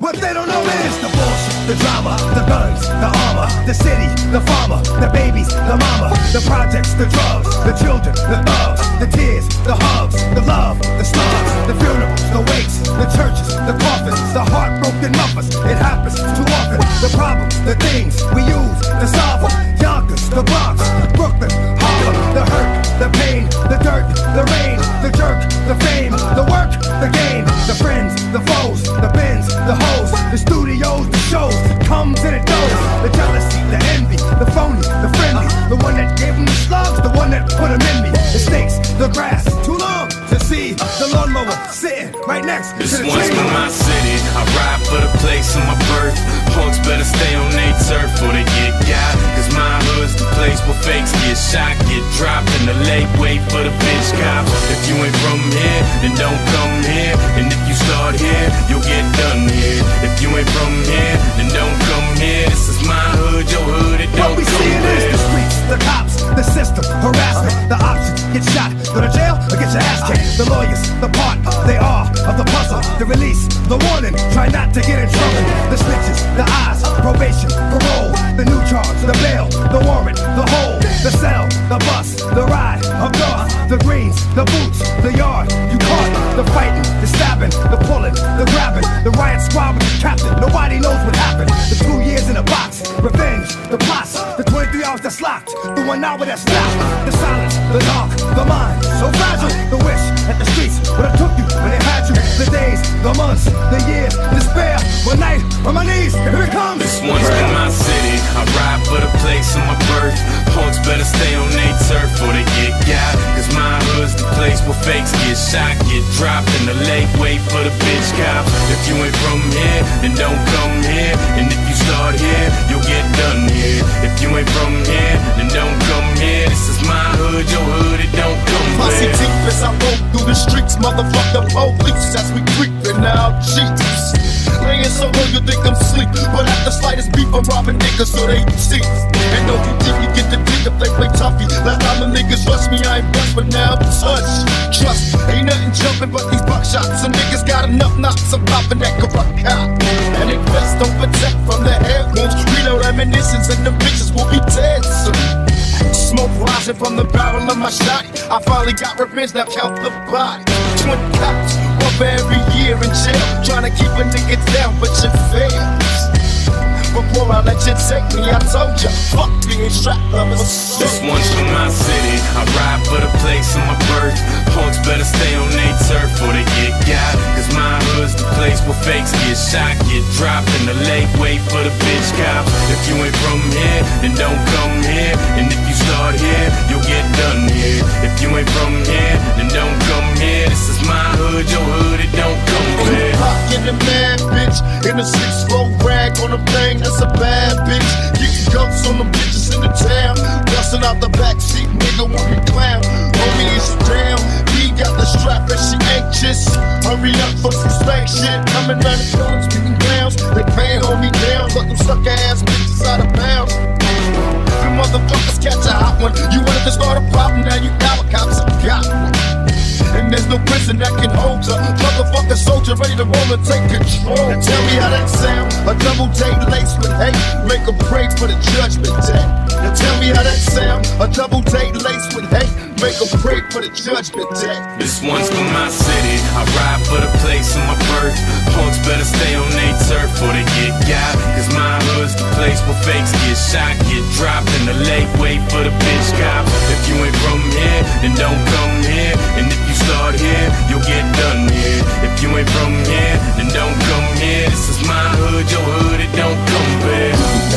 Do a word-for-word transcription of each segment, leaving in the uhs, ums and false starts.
What they don't know is the bullshit, the drama, the guns, the armor, the city, the farmer, the babies, the mama, the projects, the drugs, the children, the thugs, the tears, the hugs, the love, the slugs, the funerals, the wakes, the churches, the coffins, the heartbroken numbers. It happens too often. The problems, the things we use to solve them. Yonkers, the Bronx, Brooklyn, Harlem, the hurt, the pain, the dirt, the rain, the jerk, the fame, the work, the game, the friends, the foes, the bins, the hoes, the studios, the shows, comes and it goes. The jealousy, the envy, the phony, the friendly, the one that gave them the slugs, the one that put them in me. The snakes, the grass, too long to see. The lawnmower sitting right next this to the one's tree. for my city. I ride for the place of my birth. Punks better stay on they turf or they get got. Cause my hood's the place where fakes get shot, get dropped in the lake, wait for the bitch cops. If you ain't from here, then don't come here. And if you start here, you'll get done here. If you ain't from here, then don't come here. This is my hood, your hood, it don't What we come seeing is here. the streets, the cops, the system, harassment, the options, get shot, go to jail, or get your ass kicked. The lawyers, the part, they are of the puzzle. The release, the warning, try not to get in trouble. The snitches, the eyes, probation, parole, the new charge, the bail, the warrant, the hole, the cell, the bus, the ride, up north, the greens, the boots, the yard, you caught, the fighting, the stabbing, the pulling, the grabbing, the riot squad with the captain, nobody knows what happened. The two years in a box, revenge, the plots, the twenty-three hours that's locked, the one hour that's stopped, the silence, the dark, the mind, so fragile, the wish at the streets would have took you when they had you. The days, the months, the years, despair, one night on my knees, here it comes. This one's for my city. I ride for the place of my birth. Punks better stay on they turf or they get got. Cause my hood's the place where fakes get shot, get dropped in the lake, wait for the bitch cops. If you ain't from here, then don't come here. And if you start here, you'll get done here. If you ain't from here, then don't come here. This is my hood, your hood, it don't come Posse here. deep as I roll through the streets, motherfucker police as we creepin' out cheats. Laying so low you think I'm sleep, but at the slightest beef I'm robbing niggas so they see. And no you think you get the dick if they play toughy. Last time the niggas rush me, I ain't bust, but now I'm touch. Trust, ain't nothing jumping but these buckshots. Some niggas got enough knocks, I'm popping that corrupt cop. And they best don't protect from the head wounds. Reload ammunitions and the bitches will be dead soon. Smoke rising from the barrel of my shot. I finally got revenge, now count the body. Twenty cops, one for every year in jail. Trying to keep a nigga down, but you fails. Before I let you take me, I told you, fuck being strapped, I'm a This one's for my city. I ride for the place of my birth. Punks better stay on they turf or they get got. Cause my hood's the place where fakes get shot, get dropped in the lake, wait for the bitch cops. If you ain't from here, then don't come here. And if you start here, you'll get done here. If you ain't from here, then don't come here. This is my hood, your hood, it don't come here. in the mad bitch, in a six-row rag on a thing, that's a bad bitch. Getting ghosts on them bitches in the town, busting out the backseat, nigga want me clown. Homie is down, he got the strap and she anxious. Hurry up for some spank shit, coming round the corner speaking clowns. They can't hold me down, let them sucker ass bitches out of bounds. You motherfuckers catch a hot one, you wanted to start a problem, now you got a cops have got one. And there's no prison that can hold ya. Motherfucker soldier ready to roll and take control. And tell me how that sound. A double date laced with hate. Make a break for the judgment day. And tell me how that sound. A double date laced with hate. Make a break for the judgment day. This one's for my city. I ride for the place of my birth. Punks better stay on they turf or they get got. Cause my hood's the place where fakes get shot, get dropped in the lake, wait for the bitch cops. If you ain't from here, then don't come here. And if you start here, you'll get done here. If you ain't from here, then don't come here. This is my hood, your hood, it don't compare.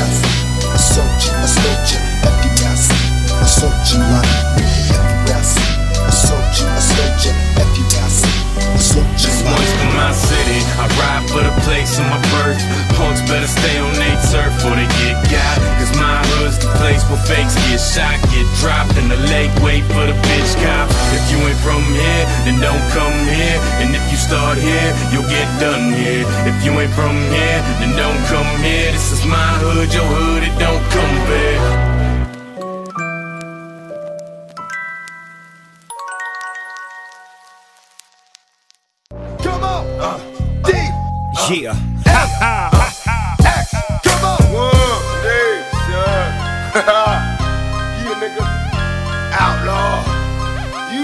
I soldier, a soldier, F D S. A soldier like me, F D S. A soldier, a soldier, F D S. A soldier This like one's for my city. I ride for the place of my birth. Punks better stay on they turf or they get got. Cause my hood's the place where fakes get shot, get dropped in the lake, wait for the bitch cops. If you ain't from here, then don't come here. And if you start here, you'll get done here. If you ain't from here, then don't come here. This is my hood, your hood, it don't compare. Yeah. X, come on. One nation. Yeah, nigga. Outlaw. You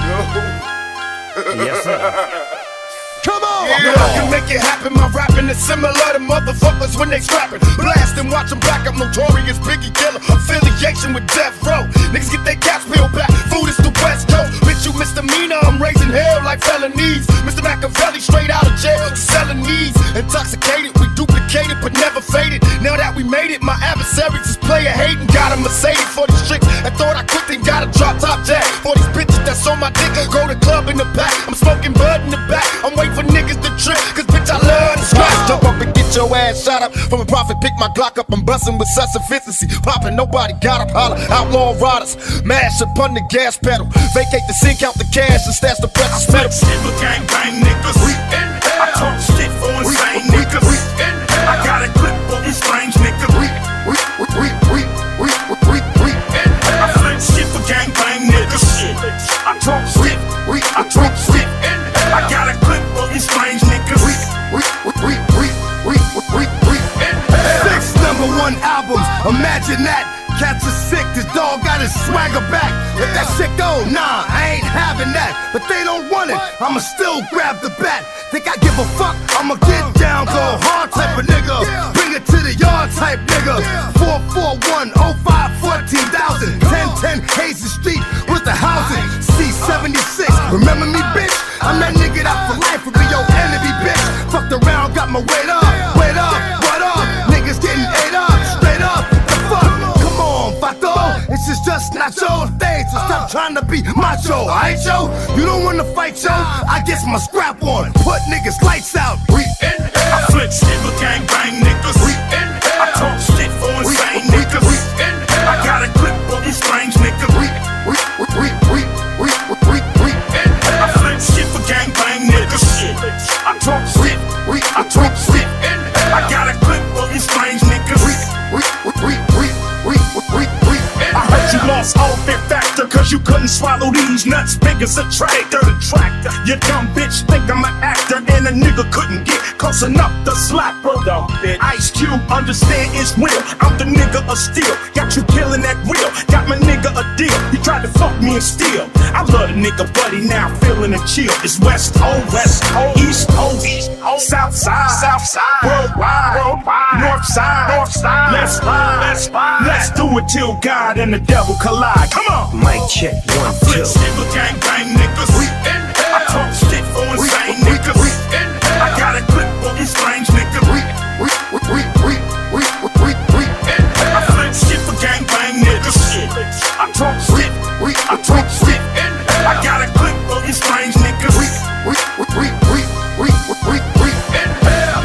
know. Yes, sir. Come on! Yeah. I can make it happen, my rapping is similar to motherfuckers when they scrapping. Blast and watch them back, I'm notorious Biggie killer. Affiliation with Death Row. Niggas get their caps peeled back, food is the West Coast. Bitch, you misdemeanor, I'm raising hell like felonies. Mister Machiavelli straight out of jail, selling needs. Intoxicated, we duplicated but never faded. Now that we made it, my adversaries is player hating. Got a Mercedes for these tricks, I thought I quit, then got a drop top jack. For these bitches that's on my dick, go to club in the back. I'm smoking bud in the back, I'm waiting for niggas to trip, cause bitch I love to scratch. Jump up and get your ass shot up. From a profit, pick my Glock up, I'm bustin' with such efficiency. Poppin', nobody got up, holler. Outlaw riders, mash up on the gas pedal. Vacate the scene, count the cash, and stash the precious metal. Shit with gang bang niggas. We in hell. I talk shit for insane niggas. We in hell. I got a clip for these strange niggas. We, we, we, we, we, we, we, we in hell. I flip shit for gang bang niggas. Shit. I talk shit. We, I talk shit. In hell. I got a clip for these strange niggas. We, we, we, we, we, we, we, we in hell. Six number one albums, imagine that. Cats are sick, this dog got his swagger back. Let that shit go, nah, I ain't having that. But they don't want it, I'ma still grab the bat. Think I give a fuck? I'ma get down, go hard type of nigga. Bring it to the yard type nigga. four four one oh five fourteen thousand. ten ten Hazen Street with the housing. C seventy-six, remember me, bitch? I'm that nigga that for life will be your enemy, bitch. Fucked around, got my weight up, weight up, what up? Niggas getting ate up, straight up. The fuck? Come on, Vato. This is just not your thing, so stop trying to be macho, alright, yo? You don't wanna fight, yo? I get my scrap on, put niggas lights out. We in hell. I flip shit with gang bang niggas. We in hell. I talk shit for insane niggas. We in hell. I got a clip for these strange niggas. We, we, we, we, we, we, we in hell. I flip shit for gang bang niggas. Shit. I talk shit. We, I talk shit. In hell. I got a clip for these strange niggas. We, we, we, we, we, we, we. I heard you lost all fear factor, cause you couldn't swallow these nuts. Big as a tractor, the tractor. You dumb bitch think I'm an actor, and a nigga couldn't get close enough to slap, bro. Ice Cube, understand it's real. I'm the nigga of steel. Got you killing that real. Got my nigga a deal. He tried to fuck me and steal. I love the nigga, buddy, now feeling a chill. It's West Coast, West Coast, East Coast, East Coast, South Side, South Side, worldwide, worldwide, North Side, North Side. Let's ride, let's ride. Let's do it till God and the devil collide. Come on. Mic check one, two. Flip shit with gang bang niggas. We in hell. I talk shit for insane niggas. We in hell. I got a clip for these strange niggas. We, we, we, we, we, we, we in hell. I flip shit for gang bang niggas. Shit. I talk shit. We, I talk shit. In hell. I got a clip for these strange niggas. We, we, we, we, we, we, we in hell.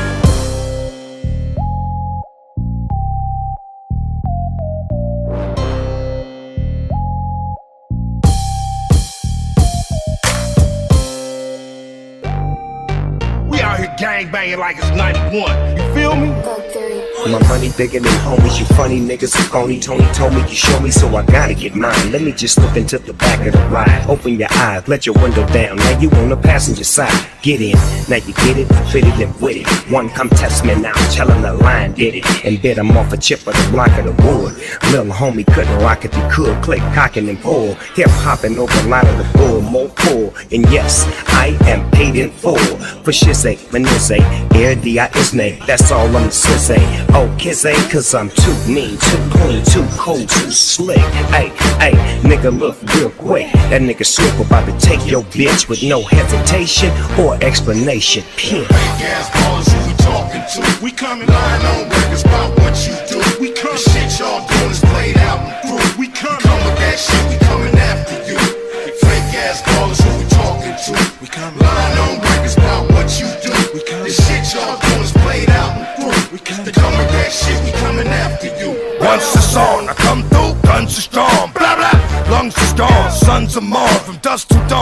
Gang banging like it's ninety-one. You feel me? My money bigger than homies, you funny niggas are phony. Tony told me you show me, so I gotta get mine. Let me just slip into the back of the ride. Open your eyes, let your window down. Now you on the passenger side. Get in, now you get it, fit it and with it. One come test me now, tell him the line did it. And bet I'm off a chip of the block of the wood. Little homie couldn't rock if he could. Click, cocking and pull. Hip hopping over the line of the bull, more pull. And yes, I am paid in full. For shizzy, manizzy, air D I isnay. That's all I'm say. Oh, kiss ain't cause I'm too mean, too clean, too cold, too slick. Ay, ay, nigga look real quick. That nigga swoop about to take your bitch with no hesitation or explanation. Pin. Gas ballers who we talking to. We coming lying on records about what you do. We come. The shit y'all doing is played out and through. We come. Come with that shit, we coming after you. Fake ass ballers who we talking to. We come. Lying on records about what you do. We come. The shit y'all doing is played out and through. We come. The come with that shit, we coming after you. Once it's on, I come through, guns are strong, blah blah. Lungs are strong, sons of Mars from dusk to dawn.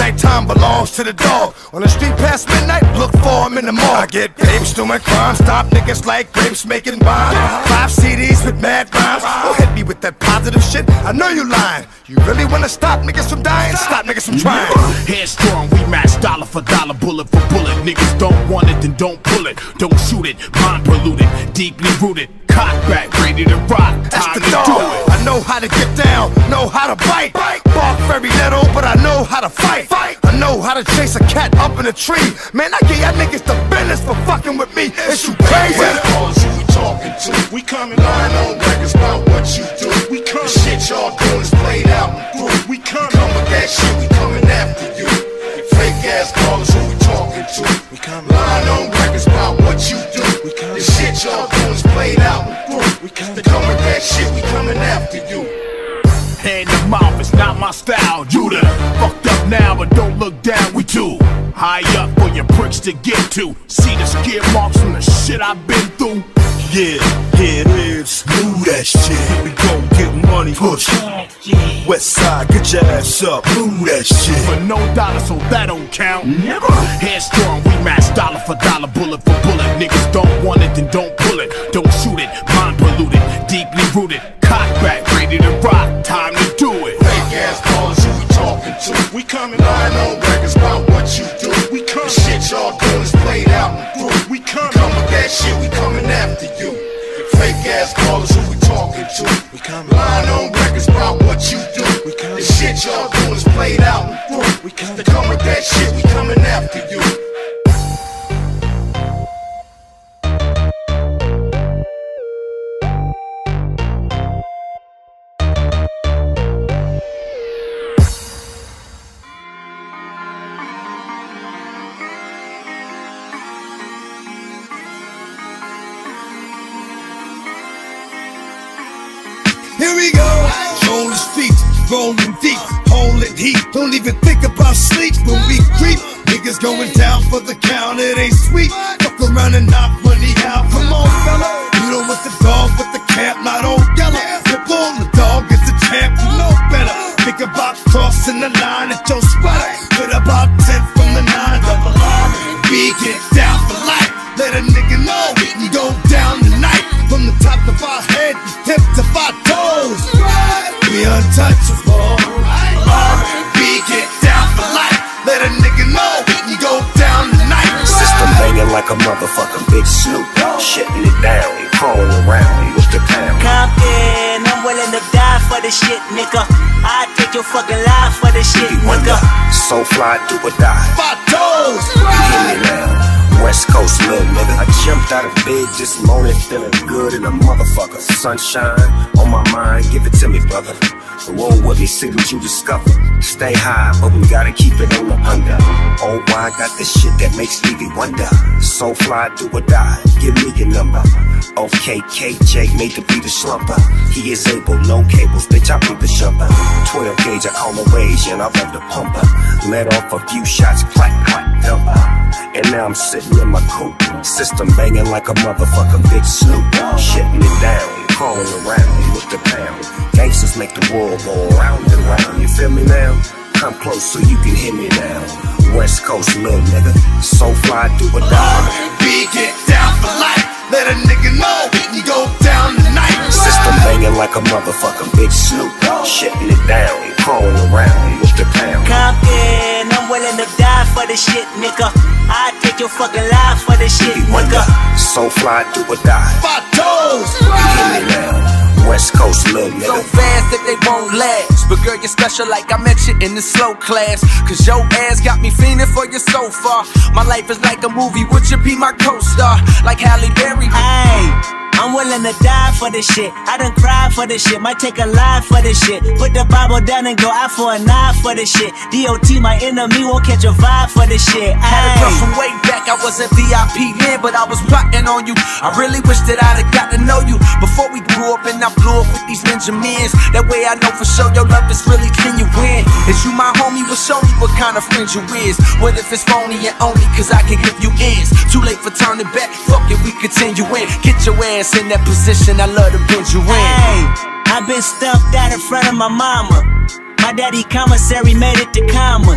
nighttime belongs to the dog. On the street past midnight, look for him in the mall. I get papes doing crime, stop niggas like grapes making wine. Five C Ds with mad rhymes. Don't hit me with that positive shit, I know you lying. You really wanna stop niggas from dying? Stop niggas from trying. Headstrong, we match dollar for dollar, bullet for bullet. Niggas don't want it, then don't pull it. Don't shoot it, mind polluted, deeply rooted. Cock back, ready to rock, That's time the to dog. do it. I know how to get down, know how to bite. Bark very little, but I know how to fight. I know how to chase a cat up in a tree. Man, I get y'all niggas the business for fucking with me. Is you crazy? Well, cause who we talking to? We coming lying on records about what you do. We come. The shit y'all doing is played out and through. We come. Come with that shit, we coming after you. Fake ass callers, who we talking to? We coming lying on records about what you do. We come. The shit y'all doing is played out and through. We come. Come with that shit, we coming after you. Hand to mouth, it's not my style. You done fucked up now, but don't look down, we too high up for your pricks to get to. See the skid marks from the shit I've been through. Yeah, here it is. Move that shit. Here we go, get money, push. West side, get your ass up. Move that shit. For no dollar, so that don't count. Never. Headstrong, we match dollar for dollar, bullet for bullet. Niggas don't want it, then don't pull it. Don't shoot it, mind polluted, deeply rooted. Cock back, ready to rock, time to do it. Fake ass callers, who we talking to? We coming lying on records about what you do. We come. The shit y'all doing is played out and through. We come. Come with that shit, we coming after you. Fake ass callers, who we talking to? We coming lying on records about what you do. We come. The shit y'all doing is played out and through. We come. Come with that shit, we coming after you. Here we go, rolling feet, rolling deep, holding heat. Don't even think about sleep when we creep. Niggas going down for the count, it ain't sweet. Fuck around and knock money out. Come on, fella, you don't want the dog, but the camp not on yellow. Rip on the dog is the champ, you know better. Think about crossing the line at your sweater. With about ten from the nine, double R. We get down for life. Let a nigga know we can go down tonight. From the top of our head, the tip to our toes. We untouchable. We get down for life. Let a nigga know we can go down tonight. System banging like a motherfucking Big Snoop. Shitting it down, crawling around with the pound. Compton, I'm willing to die for the shit, nigga. I take your fucking life for the shit, nigga. So fly, do or die. Five toes. Hear me now. West Coast little nigga. I jumped out of bed this morning feeling good in a motherfucker. Sunshine on my mind, give it to me, brother. Roll with me, see what you discover. Stay high, but we gotta keep it on the under. Oh, why I got this shit that makes Stevie wonder. So fly, do or die, give me your number. Okay, K J made the beat a slumper. He is able, no cables, bitch, I beat the shumper. twelve gauge, I call a rage, and I love the pumper. Let off a few shots, clack, clack, dumper. And now I'm sitting in my coupe. System banging like a motherfucking Big Snoop. Shitting it down, crawling around with the pound. Gangsters make the world go round and round. You feel me now? Come close so you can hear me now. West Coast little nigga. So fly, do or die. We get down for life. Let a nigga know we can go down tonight. System banging like a motherfucking Big Snoop. Shitting it down, crawling around with the pound. Compton, I'm willing to die for the shit, nigga. I take your fucking life for the shit, nigga. So fly, do or die. Five toes. Hear me now. West Coast little nigga. So fast that they won't last. But girl, you're special like I met you in the slow class. Cause your ass got me fiending for you so far. My life is like a movie, would you be my co-star? Like Halle Berry. Ayy, I'm willing to die for this shit. I done cried for this shit, might take a line for this shit. Put the Bible down and go out for a knife for this shit. D O T, my enemy, won't catch a vibe for this shit. Had a girl from way back, I wasn't V I P then, but I was plotting on you. I really wish that I'd have got to know you before we grew up and I blew up with these Benjamins. That way I know for sure your love is really genuine. Is you my homie? Well, show me what kind of friend you is. What if it's phony and only cause I can give you ends? Too late for turning back, fuck it, we continue in. Get your ass in that position, I love to bend you in. Hey, I've been stuffed out in front of my mama. My daddy commissary made it to commas.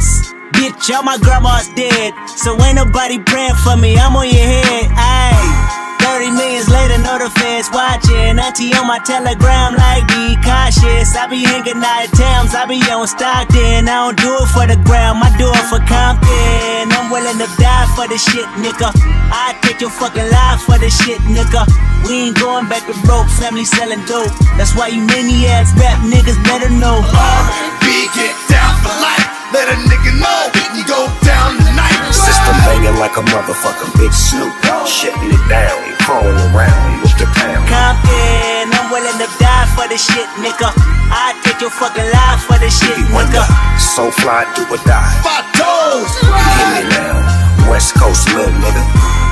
Bitch, all my grandma's dead, so ain't nobody praying for me, I'm on your head, ayy. thirty millions later, know the feds watching. Auntie on my telegram like, be cautious. I be hanging out at Tams, I be on Stockton. I don't do it for the gram, I do it for Compton. I'm willing to die for the shit, nigga. I take your fucking life for the shit, nigga. We ain't going back to broke, family selling dope. That's why you maniacs, rap niggas better know. R and B get down for life. Let a nigga know we can go down tonight. System banging like a motherfucking Big Snoop. Shitting it down, you crawling around with the pound. Compton, I'm willing to die for the shit, nigga. I take your fucking life for the shit, nigga. So fly, do or die. Five toes. Hear me now, West Coast little nigga.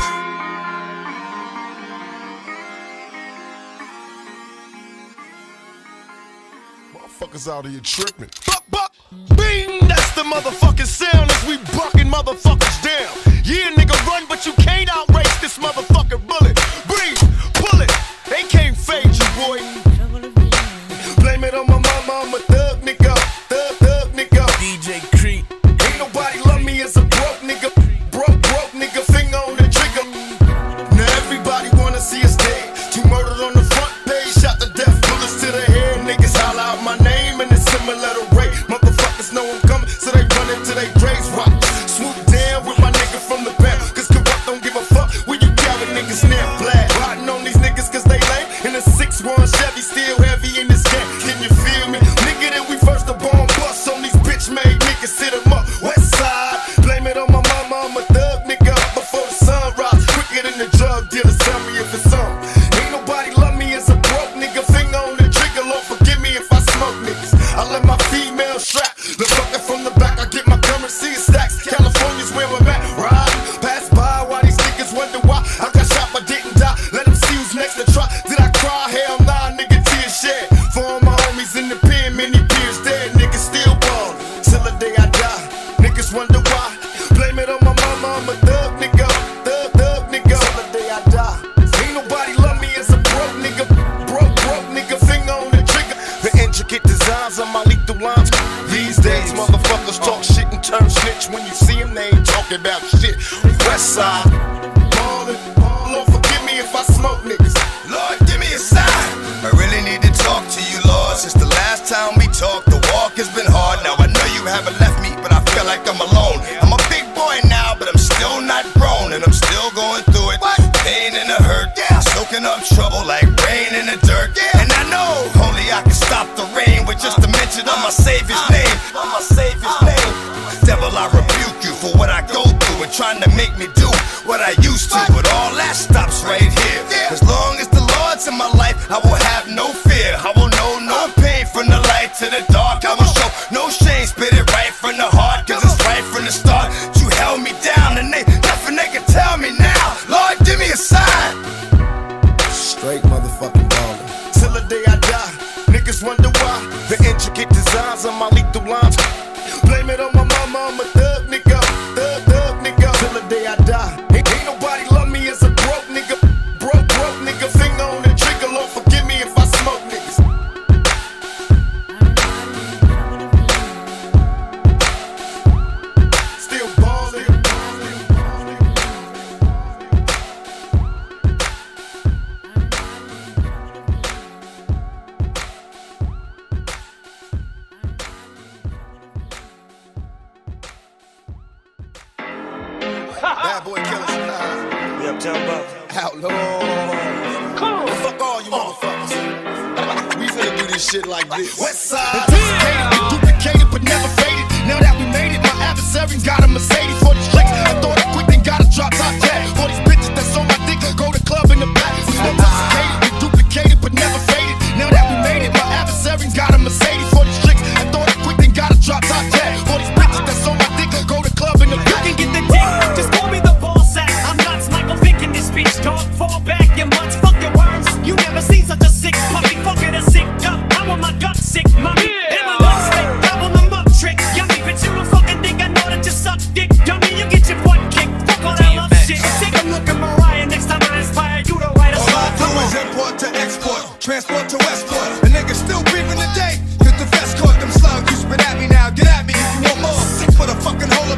Motherfuckers out here tripping. Buck, buck, bing! That's the motherfucking sound as we bucking motherfuckers down. Yeah, nigga, run, but you can't outrace this motherfucking bullet. Breathe, pull it. They can't fade you, boy. Blame it on my mama, I'm a thug nigga. Thug, thug nigga. D J Creep. Ain't nobody love me as a broke nigga. Broke, broke nigga, finger on the trigger. Now everybody wanna see us dead. Two murdered on the front page, shot to death, bullets to the head. Niggas holler out my name and it's similar to rape. Motherfuckers know I'm coming, so they run into their graves. Rock, swoop down with my nigga from the back. Cause corrupt don't give a fuck where you carry niggas now black. Riding on these niggas cause they lame. In a six one Chevy, still heavy in this game. Can you feel me? Nigga, that we first the bomb bust on these bitch made niggas, sit them up. West side, blame it on my mama, I'm a thug nigga. Before the sun rise, quicker than the drug dealers. Tell me if it's on. Ain't nobody love me as a broke nigga. Finger on the trigger, Lord forgive me if I smoke niggas. I let my female strap, the fucker from the back. I get my currency in stacks. California's where I'm at. Ride, pass by while these niggas wonder why I got shot but didn't die. Let them see who's next to try. Did I cry? Hell nah, nigga, tears shed. For all my homies in the pen, many peers dead. Niggas still ball till the day I die. Niggas wonder why. Blame it on my mama, I'm a thug nigga. Thug, thug nigga. Till the day I die. Ain't nobody love me as a broke nigga. Broke, broke nigga, finger on the trigger. The intricate designs on my lethal lines. These days, motherfuckers talk shit and turn snitch. When you see them, they ain't talking about shit. West side, ballin', Lord forgive me if I smoke niggas. Lord, give me a sign. I really need to talk to you, Lord. Since the last time we talked, the walk has been hard. Now I know you haven't left me, but I feel like I'm alone. I'm a big boy now, but I'm still not grown, and I'm still going through it. Pain and the hurt, yeah. Soaking up trouble like rain in the dirt. Yeah. And I know only I can stop the rain with just a mention of my Savior's name. Of my Savior's name. Devil, I rebuke you for what I go through and trying to make me do what I used to. But all that stops right here. As long as the Lord's in my life, I will have no fear. I will know no pain from the light to the dark. I will show no shame, spit it right from the heart. Cause it's right from the start. You held me down and they, nothing they can tell me now. Lord, give me a sign. Straight motherfucking ballin'. Till the day I die. Niggas wonder why. The intricate designs on my lethal lines. Blame it on my mama, I'm a thug nigga. Thug, thug nigga. Till the day I die. Ain't, ain't nobody love me as a broke nigga. Broke, broke nigga. Finger on the trigger. Lord forgive me if I smoke niggas. Still ballin'. Bad boy killers in the house. We uptown Buck. Outlaw. Cool. Fuck all you motherfuckers. We finna do this shit like this. West side. Anticipated, duplicated, but never faded. Now that we made it, my adversaries got a Mercedes for these tricks. I thought I quick, then got a drop top tag. For these bitches that's on my dick, go to club in the back. We anticipated, duplicated, but never faded. Now that we made it, my adversaries got a Mercedes for these tricks. I thought I quick, then got a drop top tag. For these bitches that's on my dick, go to club in the back. You can get the dick, just call me the ball sack. I'm nuts, Michael Vick in this speech, dog. Fall back, your mutts, fuck your worms. You never seen such a sick puppy, fucking a sick up. I want my gut sick, mommy. Yeah. And my nuts sick, double them up trick. Yummy, bitch, you don't fucking think I know that you suck dick. Dummy, you get your butt kicked. Fuck all that love shit. Take a look at Mariah, next time I inspire you to write a song. All I do is import to export, transport to Westport. The niggas still breathing today. Cause the vest caught them slugs. You spit at me now, get at me if you want more. Sick for the fucking whole of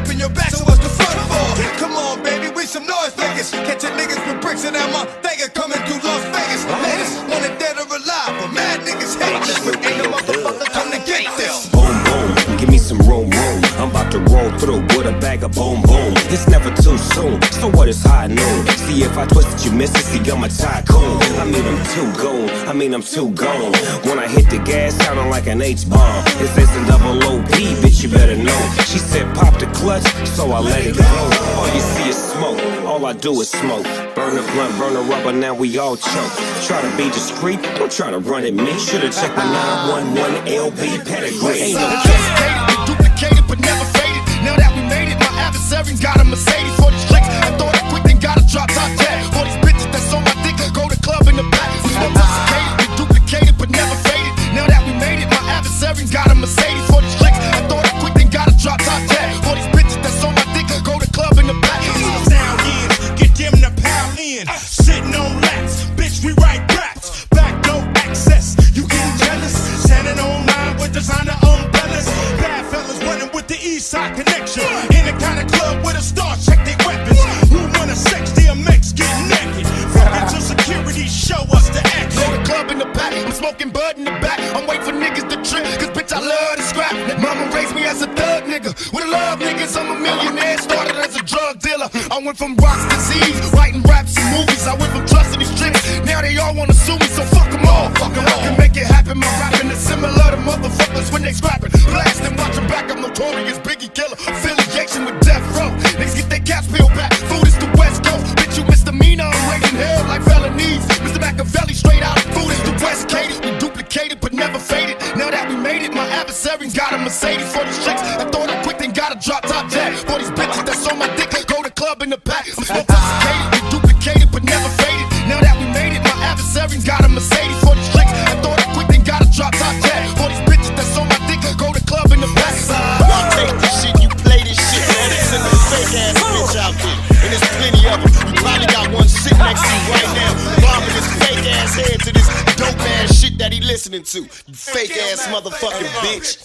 Vega coming through Las Vegas. Latest, wanted dead or alive, but mad niggas hate this. But ain't no motherfucker come to get this. Boom, boom, give me some room, room. I'm about to roll through with a bag of boom, boom. It's never too soon, so what is high noon? See if I twist it, you miss it, see I'm a tycoon. I mean I'm too goon, I mean I'm too gone. When I hit the gas, sounding like an H-bomb. It's S and double O P, bitch, you better know. She said pop the clutch, so I let it go. All you see is smoke, all I do is smoke. Burn the blunt, burn the rubber, now we all choke. Try to be discreet, don't try to run at me. Should've checked my nine one one L B pedigree. Ain't no Cascaded, duplicated, but never faded. Now that we made it, my adversaries got a Mercedes for these tricks. I thought it quick, then got a drop top tag. For these bitches that's on my dick, I go to club in the back. We sophisticated, we duplicated, but never faded. Now that we made it, my adversaries got a Mercedes for these tricks. I thought it quick, then got a drop top tag. For these bitches that's on my dick, I go to club in the back. Sound is, get them to pound in. Sitting on laps, bitch, we write raps. Back no access, you getting jealous. Standing on line with designer umbrellas. Bad fellas running with the east side connection. In the kind of club with a star, check their weapons. Who wanna sex D M X, get naked. Fucking to security, show us the action. Go to club in the back, I'm smoking bud in the back. I'm waiting for niggas to trip, cause bitch I love to scrap. Mama raised me as a thug nigga. With a love niggas, I'm a millionaire. Started as a drug dealer. I went from rocks to Z's, writing raps and movies. I went from trusting these tricks, now they all wanna sue me, so fuck them all. Fuck them all. I can make it happen, my rapping is similar to motherfuckers when they scrapping. Blasting, watching back, I'm notorious, Biggie killer. Affiliation with Death Row. Niggas get their caps peeled back. Food is the West Coast. Bitch, you misdemeanor, I'm raising hell like felonies. Mister Machiavelli, straight out. Food is the West Coast. We duplicated, but never faded. Now that we made it, my adversaries got a Mercedes for these tricks. I thought I quick, then got a drop top tag. For these bitches that's on my dick, go to club in the back. I'm sophisticated, we duplicated, but never faded. Now that we made it, my adversaries got a Mercedes for these tricks. I thought I quick, then got a drop top tag. For these bitches that's on my dick, go to club in the back. Y'all take this shit, you play this shit, man. It's a fake ass bitch out there, and there's plenty of them. You probably got one sitting next to you right now, bombing his fake ass head to this dope ass shit that he listening to. You fake ass motherfucking bitch.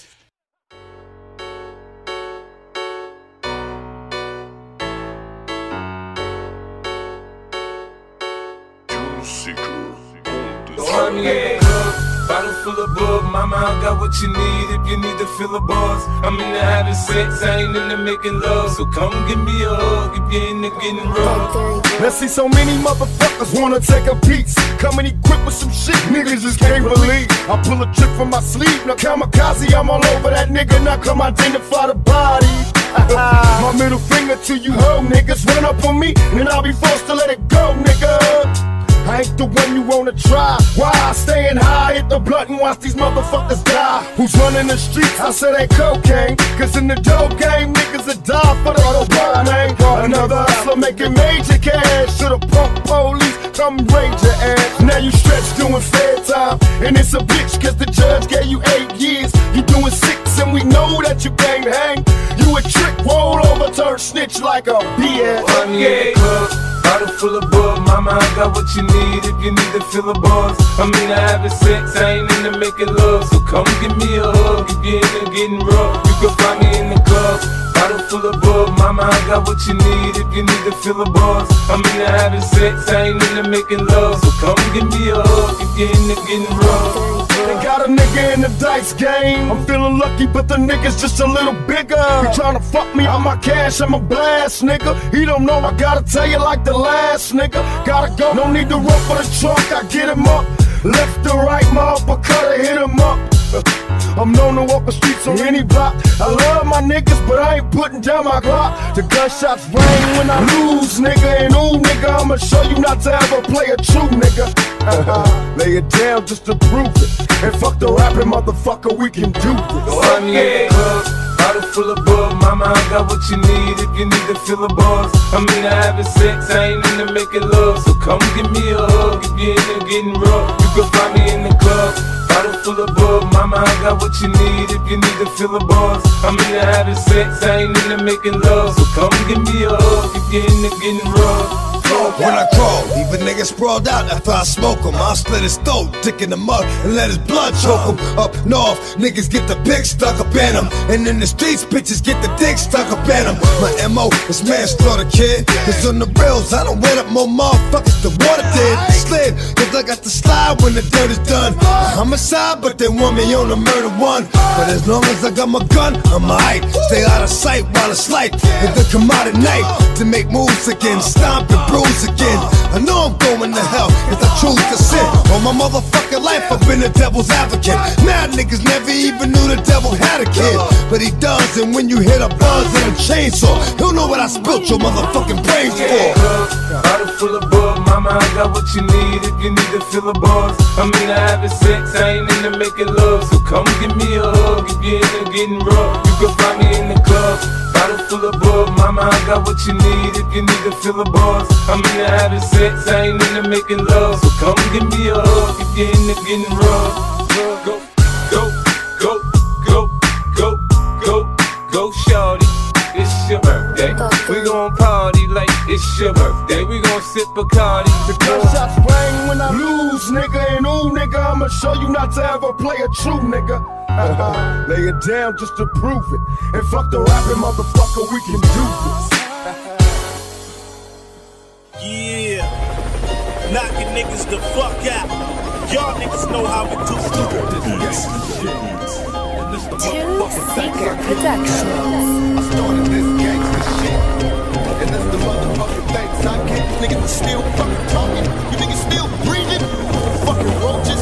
I'm in club, bottle full of bug. Mama, I got what you need if you need to fill a buzz. I'm into having sex, I ain't into making love. So come give me a hug if you're into getting rough. Let's see, so many motherfuckers wanna take a piece. Coming equipped with some shit niggas just can't believe. I pull a trick from my sleeve, now kamikaze, I'm all over that nigga. Now come identify the body. My middle finger to you hoe niggas. Run up on me, then I'll be forced to let it go, nigga. I ain't the one you wanna try. Why? Staying high, hit the blunt and watch these motherfuckers die. Who's running the streets? I said ain't cocaine. Cause in the dope game, niggas will die for the dope name. Another hustler making major cash. Should've punk police, come raid your ass. Now you stretch doing fair time. And it's a bitch cause the judge gave you eight years. You doing six and we know that you can't hang. You a trick, roll over, turn snitch like a B S. I'm in club, bottle full of bug. Mama, I got what you need if you need to fill a buzz. I'm into having sex, I ain't into making love. So come give me a hug if you're into getting rough. You can find me in the club, bottle full of bug. Mama, I got what you need if you need to fill a buzz. I'm into having sex, I ain't into making love. So come give me a hug if you're into getting rough. They got a nigga in the dice game. I'm feeling lucky, but the nigga's just a little bigger. He tryna fuck me on my cash, I'm a blast, nigga. He don't know, I gotta tell you like the last nigga. Gotta go, no need to run for the trunk, I get him up. Left to right, my uppercut, I hit him up. I'm known to walk the streets on any block. I love my niggas, but I ain't putting down my Glock. The gunshots ring when I lose, nigga. And ooh, nigga, I'ma show you not to ever play a true nigga. Lay it down just to prove it. And fuck the rapping motherfucker, we can do this. I'm in club, bottle full of bug. Mama, I got what you need if you need to fill a buzz. I'm into having sex, I ain't into making love. So come give me a hug if you're into getting rough. You can find me in the club, bottle full of bug. Mama, I got what you need if you need to fill a buzz. I'm into having sex, I ain't into making love. So come give me a hug if you're into getting rough. smoke. When I crawl, leave a nigga sprawled out after I smoke him. I'll slit his throat, dick in the mud, and let his blood choke him. Up north, niggas get the pig stuck up in them. And in the streets, bitches get the dick stuck up in them. My M O is manslaughter, kid. Cause on the rails, I don't wet up more motherfuckers than water did. Slid, cause I got the slide when the dirt is done. A homicide, but they want me on the murder one. But as long as I got my gun, I'm alright. Stay out of sight while it's light. If they come out at night to make moves again, stomp and bruise again. I know I'm going to hell if I choose to sin. All my motherfucking life I've been the devil's advocate. Mad niggas never even knew the devil had a kid, but he does. And when you hit a buzz and a chainsaw, he'll know what I spilt your motherfucking brains for. Bottle full of bug, mama, I got what you need if you need to fill a buzz. I mean, I having sex, I ain't into making love, so come give me a hug if you're into getting rough. You can find me in the club. Bottle full of bug, mama, I got what you need if you need to fill a buzz. I mean, I having sex, I ain't into making love, so come give me a hug if you're into getting rough. Go, go, go, go, go, go, go, shawty. It's your birthday. We gon' party like it's your birthday. We gon' sip Bacardi. The gunshots ring when I lose, nigga. And ooh, nigga, I'ma show you not to ever play a true nigga. Lay it down just to prove it. And fuck the rapping, motherfucker, we can do this. Yeah, knocking niggas the fuck out. Y'all niggas know how we do it. Two Seeker Productions. I started this gangsta shit, and that's the motherfucking thanks I get. Niggas are still fucking talking. You niggas still breathing? Fucking roaches.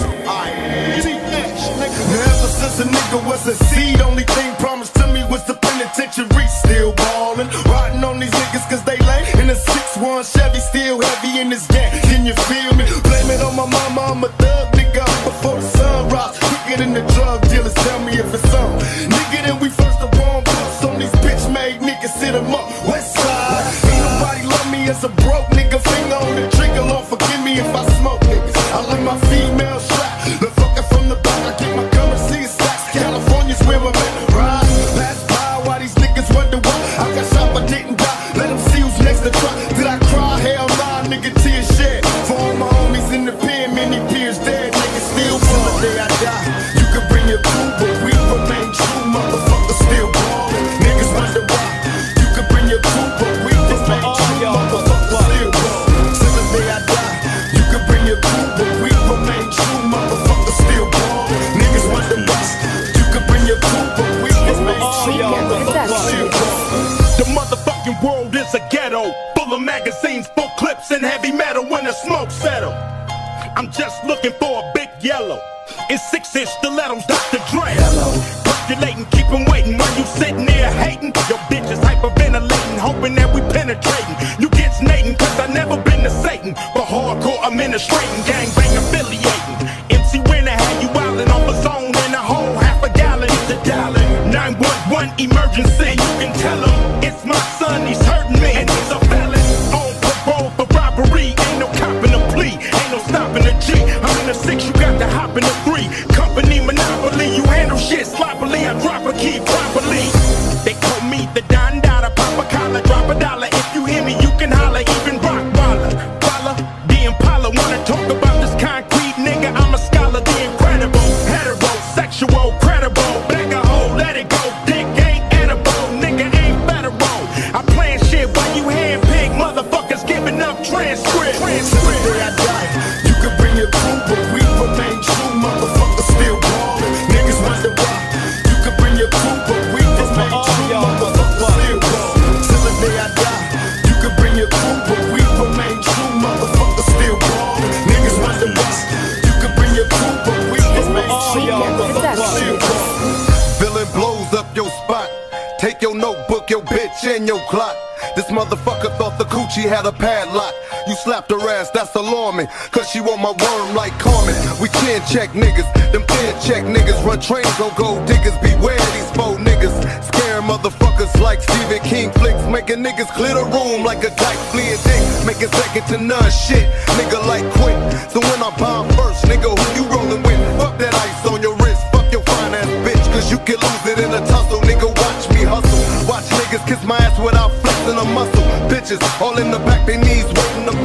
I see that nigga. Ever since a nigga was a seed, only thing promised to me was the penitentiary. Still ballin', riding on these niggas cause they lay in a six one Chevy, still heavy in this gang. Can you feel me? Blame it on my mama, I'm a thug nigga. Before the sun rise, quicker than the drug dealers. Tell me if it's on. Nigga, then we first the wrong books on these bitch made niggas. Sit 'em up, west side. Ain't nobody love me as a broke nigga. Finger on the trigger, Lord forgive me if I smoke niggas. I like my female shot. The fucker from the back, I get my currency stacks. California's where I'm at. Ride, pass by while these niggas wonder why I got shot but didn't die. Let them see who's next to try. Did I cry? Hell nah, nigga, tears shed. For all my homies in the pen, many peers dead. Niggas still till the day I die. You can bring your crew, but we remain true. Motherfuckers still ballin'. Niggas wonder why. You can bring your crew, but we remain true. Motherfuckers still ballin'. Till the day I die. You can bring your crew, but we remain true. Motherfuckers still ballin'. Niggas wonder why. You can bring your crew, but we remain true. Motherfuckers still ballin'. The motherfucking world is a ghetto, full of magazines, full clips, and heavy metal when the smoke settle. I'm just looking for a big yellow in six-inch stilettos, Doctor Dre. Percolating, keep 'em waiting while you sitting there hating. Your bitch is hyperventilating, hoping that we penetrating. You get snating, cause I never been to Satan. But hardcore administrating, gangbang affiliating. M C Winner had you wildin' off a zone and a whole half a gallon. It's a dollar. nine one one emergency. You can tell him it's my son, he's hurting me. And he's a felon on parole for robbery. Ain't no copping a plea, ain't no stopping a G. I'm in a six, you got to hop in a three. Company monopoly, you handle shit sloppily. I drop a key properly. They call me the Don Dada, pop a collar, drop a dollar. If you hear me, you can holler, even rock baller. Follow the Impala, wanna talk about this concrete nigga? I'm a scholar, the incredible, heterosexual, credible. Back a hole, let it go. Dick ain't edible, nigga ain't federal. I plan shit while you handpick motherfuckers giving up transcript. Till the day I die, you can bring your crew, but we remain true. Motherfuckers still ballin'. Niggas wonder why. You can bring your crew, but we remain true. Motherfuckers still ballin'. Till the day I die, you can bring your crew, but we remain true. Motherfuckers still ballin'. Niggas wonder why. You can bring your crew, but we remain true. Motherfuckers still ballin'. Villain blows up your spot. Take your notebook, your bitch, and your clock. This motherfucker thought the coochie had a padlock. You slapped her ass, that's alarming. Cause she want my worm like Carmen. We chin check niggas, them chin check niggas. Run trains on gold diggers, beware these faux niggas. Scaring motherfuckers like Stephen King flicks. Making niggas clear the room like a dyke fleeing dick. Making second to none shit, nigga like Quint. So when I bomb first, nigga, who you rolling with? Fuck that ice on your wrist, fuck your fine ass bitch. Cause you can lose it in a tussle, nigga, watch me hustle. Watch niggas kiss my ass without flexing a muscle. Bitches all in the back, they knees waiting to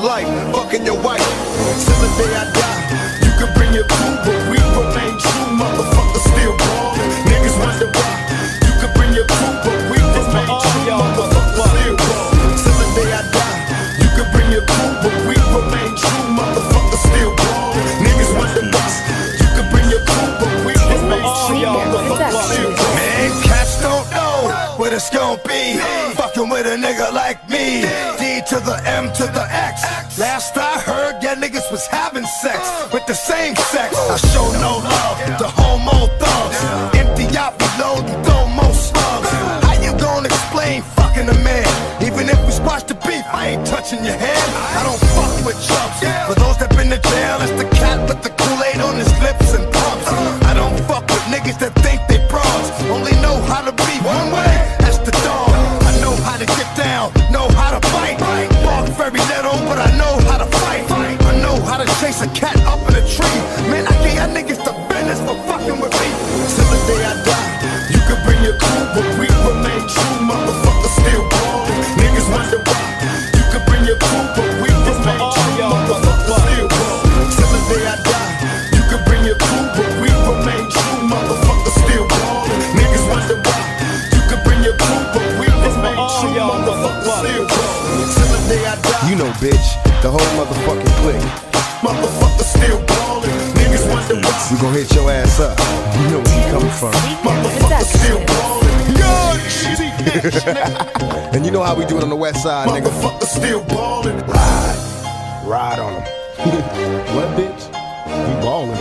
life, fucking your wife. Till the day I die, you can bring your crew, but we remain true. Motherfuckers still ballin'. Niggas wonder why. You can bring your crew, but we remain true. Motherfuckers still ballin'. Till the day I die, you can bring your crew, but we remain true. Motherfuckers still ballin'. Niggas wonder why. You can bring your crew, but we remain true. Motherfuckers still ballin'. Man, cats don't know what it's gonna be. Fucking with a nigga like me. D to the M to the X. Last I heard, yeah, niggas was having sex with the same sex. I show no love to homo thugs. Empty out, reload, and throw more slugs. How you gonna explain fucking a man? Even if we squash the beef, I ain't touching your hand. I don't fuck with chumps. For those that been to jail, it's the cat with the Kool-Aid on his lips and pumps. I don't fuck with niggas that think they bras. Only know how to be one way, that's the dog. I know how to get down, know how to fight. Walk very little, but I know how to fight. I know how to chase a cat up in a tree. Man, I gave y'all niggas the business for fucking with me. Till the day I die, you can bring your crew, but we remain true. Motherfuckers still ballin'. Niggas wonder why. You can bring your crew, but we remain true. Motherfuckers still ballin'. Till the day I die, you can bring your crew, but we remain true. Motherfuckers still ballin'. Niggas wonder why. You can bring your crew, but we remain true. Motherfuckers still ballin'. Till the day I die. You know, bitch, the whole motherfucking clique. Motherfuckers still ballin'. Niggas wonder why. We gon' hit your ass up. You know where you coming from. Motherfuckers still ballin'. Yo, shit. And you know how we do it on the west side, nigga. Motherfuckers still ballin'. Ride. Ride on them. What, bitch? We ballin'.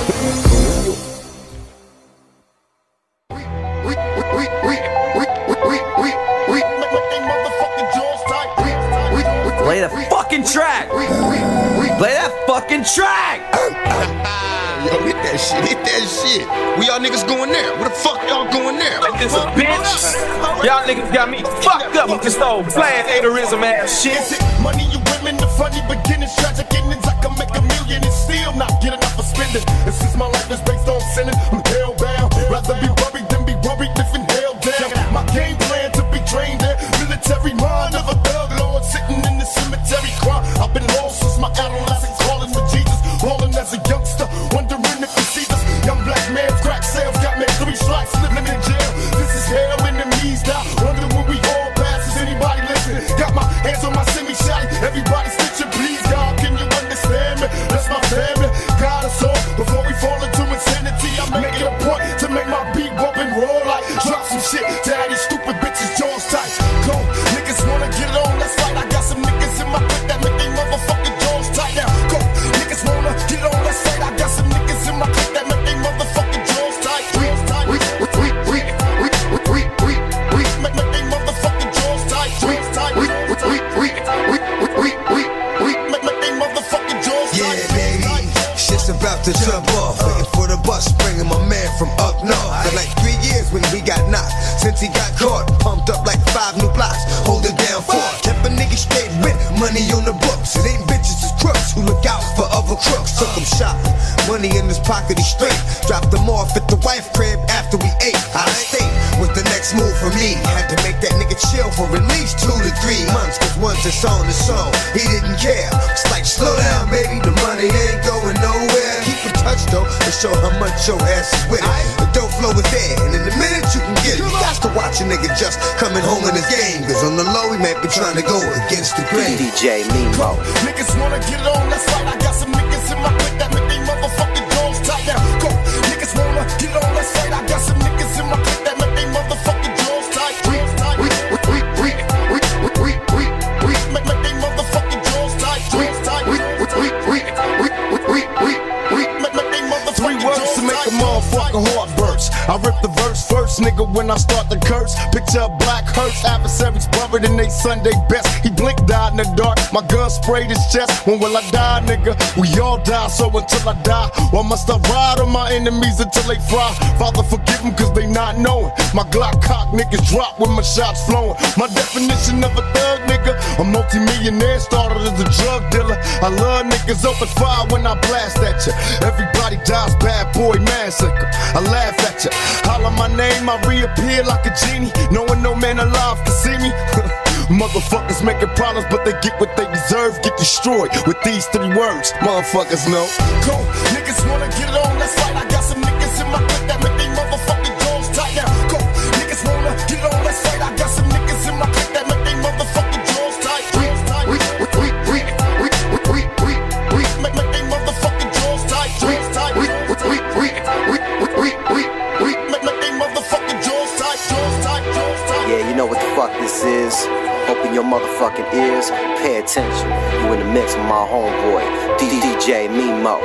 Play the fucking track! Play that fucking track! Yo, hit that shit, hit that shit. We y'all niggas going there. Where the fuck y'all going there? Like this a bitch. Y'all niggas got me fucked up with this old flat haterism ass shit. Money, you women, the funny beginnings, tragic endings. I can make a million and still not get enough for spending. And since my life is based on sinning, I'm hellbound. Rather be worried than be worried if in hell down. My game plan to be trained in military mind of a thug lord sitting in the cemetery crying. I've been lost since my adolescence, calling for Jesus, balling as a youngster, wondering if he sees us. Young black man, crack sales got me three strikes, living in jail. This is hell in the knees now. Wonder when we all pass. Is anybody listening? Got my hands on my semi-shotty. Everybody stitching, please, God, can you understand me? That's my family. God us all before we fall into insanity. I make it a point to make my beat bump and roll like drop some shit to all these stupid bitches jaws tight. Go, niggas wanna get on, let's fight. I got some niggas in my clique that make they motherfucking jaws tight now. Go, niggas wanna get on, let's fight. I got some niggas in my clique that make they motherfucking jaws tight. We, we, we, we, we, we, we, we, we, make they motherfucking jaws tight. We, we, we, we, we, we, we, we, make they motherfucking jaws tight. Yeah, baby, shit's about to jump off. Waiting for the bus, bringing my man from up north. For like three years when we got knocked. Since he got caught, pumped up like five new blocks. Hold it down for kept a nigga straight with money on the books. It ain't bitches, it's crooks who look out for other crooks. Took him shopping, money in his pocket, he straight. Dropped them off at the wife crib after we ate. Out of state was the next move for me. Had to make that nigga chill for at least two to three months. Cause once it's on the song, he didn't care. It's like, slow down, baby, the money ain't going nowhere. Keep in touch though, to show how much your ass is with it. The dope flow is there, and in a minute you can get it. You got to watch a nigga just coming home in his game. Cause on the low, he might be trying to go against the grain. D J Nemo. Niggas wanna get on, let's fight. I got some niggas in my clique that make they motherfucking jaws tight now. Go, niggas wanna get on, let's fight. I got some niggas in my clique that make they motherfucking jaws tight. We, we, we, we, we, we, we, we, we, make they motherfucking jaws tight. We, we, we, we, we, we, we, we, we, make they motherfucking jaws tight. Three words to make a motherfucking heart burst. I rip the verse first, nigga, when I start to curse. Picture a black hearse, adversaries buried in they Sunday best. He blinked, died in the dark, my gun sprayed his chest. When will I die, nigga? We all die, so until I die, why must I ride on my enemies until they fry? Father, forgive them cause they not knowing. My Glock cock niggas drop when my shots flowing. My definition of a thug, nigga, a multi-millionaire started as a drug dealer. I love niggas open fire when I blast at ya. Everybody dies, bad boy massacre. I laugh at ya. Holler my name, I reappear like a genie, knowing no man alive can see me. Motherfuckers making problems, but they get what they deserve. Get destroyed with these three words. Motherfuckers know. Go, niggas wanna get it on, that's right. I got some niggas in my clique that make they motherfucking jaws tight now. Go, niggas wanna get it on, that's right. I got some niggas in my clique that make they motherfucking jaws tight. We, we, we, we, we, we, we, we, we, make, make they motherfucking jaws tight. Jaws tight. We, we, we, we, we, we, we, we, make, make they motherfucking jaws tight. Jaws tight, jaws tight. Yeah, you know what the fuck this is. Open your motherfucking ears, pay attention. You in the mix with my homeboy, D J Mimo.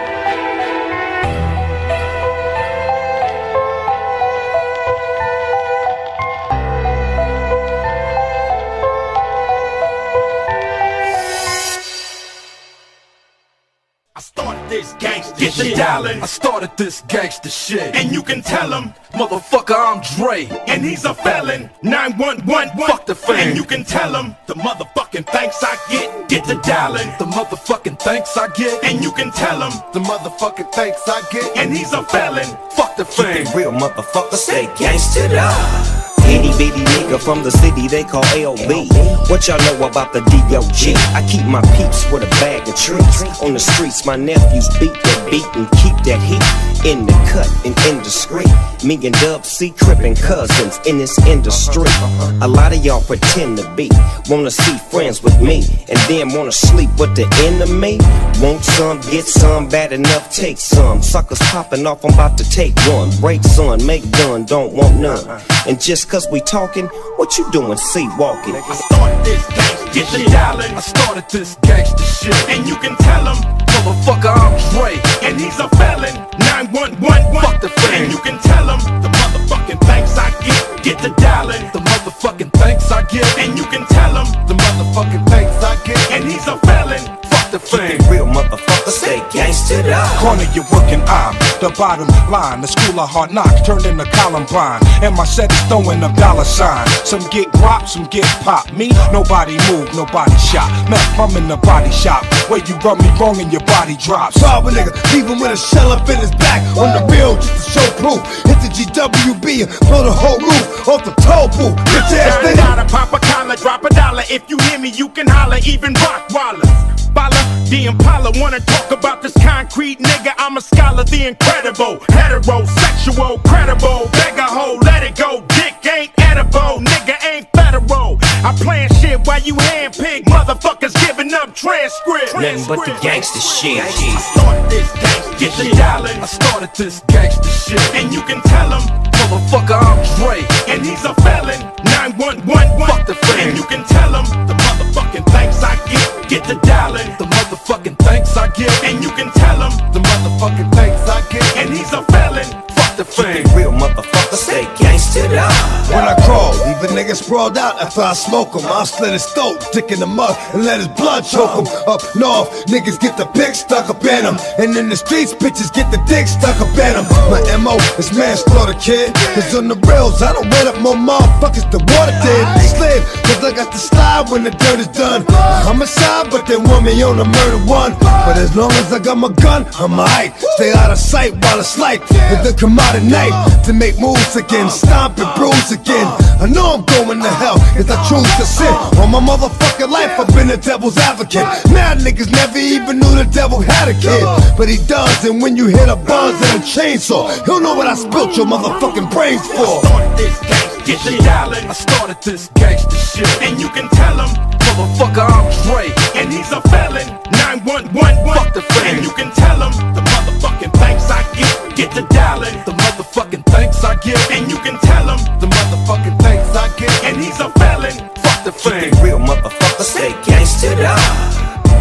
I started this gangsta Get shit. Dialing. I started this gangsta shit. And you can tell him, motherfucker, I'm Dre. And he's a felon. nine one one, fuck the fame. And you can tell him, the motherfucking thanks I get. Get the dialing. The motherfucking thanks I get. And you can tell him, the motherfucking thanks I get. And he's a felon. Fuck the fame. Keep it real, motherfucker, stay gangsta up. Itty bitty nigga from the city they call L B. What y'all know about the D O G? I keep my peeps with a bag of treats. On the streets, my nephews beat that beat and keep that heat in the cut and indiscreet. Me and Dub C crippin' cousins in this industry. A lot of y'all pretend to be, wanna see friends with me, and then wanna sleep with the enemy. Want some, get some, bad enough, take some. Suckers popping off, I'm about to take one. Break son, make done, don't want none. And just cause we talking, what you doing, see walking? I started this gangsta Get the dialing. I started this gangsta shit. And you can tell him, motherfucker, I'm Dre. And he's a felon. nine one one, fuck the fame. And you can tell him, the motherfucking thanks I get. Get the dialing. The motherfucking thanks I get. And you can tell him, the motherfucking thanks I get. And he's a felon. Fuck the fame. Real motherfucker, stay gangsta up. Corner your working arm, the bottom line. The school of hard knocks turned into Columbine. And my set is throwing a dollar sign. Some get guap, some get pop. Me, nobody move, nobody shot. Man, I'm in the body shop where you rub me wrong and your body drops. Rob a nigga, leave him with a shell up in his back. On the real, just to show proof. Hit the G W B and blow the whole roof off the toll booth. Bitch ass nigga. Pop a collar, drop a dollar. If you hear me, you can holler. Even rock wallers. Bala, the Impala, wanna talk about this concrete nigga. I'm a scholar, the incredible, heterosexual, credible, beggar hoe, let it go. Dick ain't edible, nigga ain't federal. I plan shit while you handpick motherfuckers giving up transcript. Nothing but the gangsta shit. I started this gangsta Get the dialing. I started this gangsta shit. And you can tell him, motherfucker, I'm Dre. And he's a felon. nine one one, fuck the fame. And you can tell him, the motherfucking thanks I get. Get the dialing. The motherfucking thanks I get. And you can tell him, the motherfucking thanks I get. And he's a felon. Fuck the fame. Real motherfucker, stay gangsta up. When I crawl, leave a nigga sprawled out after I smoke him. I'll slit his throat, stick in the mud, and let his blood choke him. Up north, niggas get the pick stuck up in him. And in the streets, bitches get the dick stuck up in him. My M O is manslaughter, kid. Cause on the rails, I don't wet up more motherfuckers than water did. Slid, cause I got to slide when the dirt is done. Homicide, but they want me on a murder one. But as long as I got my gun, I'm alright. Stay out of sight while it's light. If they come out at night to make moves again, stomp and bruise again. I know I'm going to hell, cause I choose to sin. All my motherfucking life, I've been a devil's advocate. Mad niggas never even knew the devil had a kid. But he does, and when you hit a buzz and a chainsaw, he'll know what I spilt your motherfucking brains for. I started this gangsta Get the dialing. I started this gangsta shit. And you can tell him, motherfucker, I'm Dre. And he's a felon. nine one one, fuck the fame. And you can tell him, the motherfucking thanks I get. Get the dialing. The motherfucking thanks I get. And you can tell him, the motherfucking thanks I get. And he's a felon. Fuck the fame. Real motherfucker, stay gangsta up.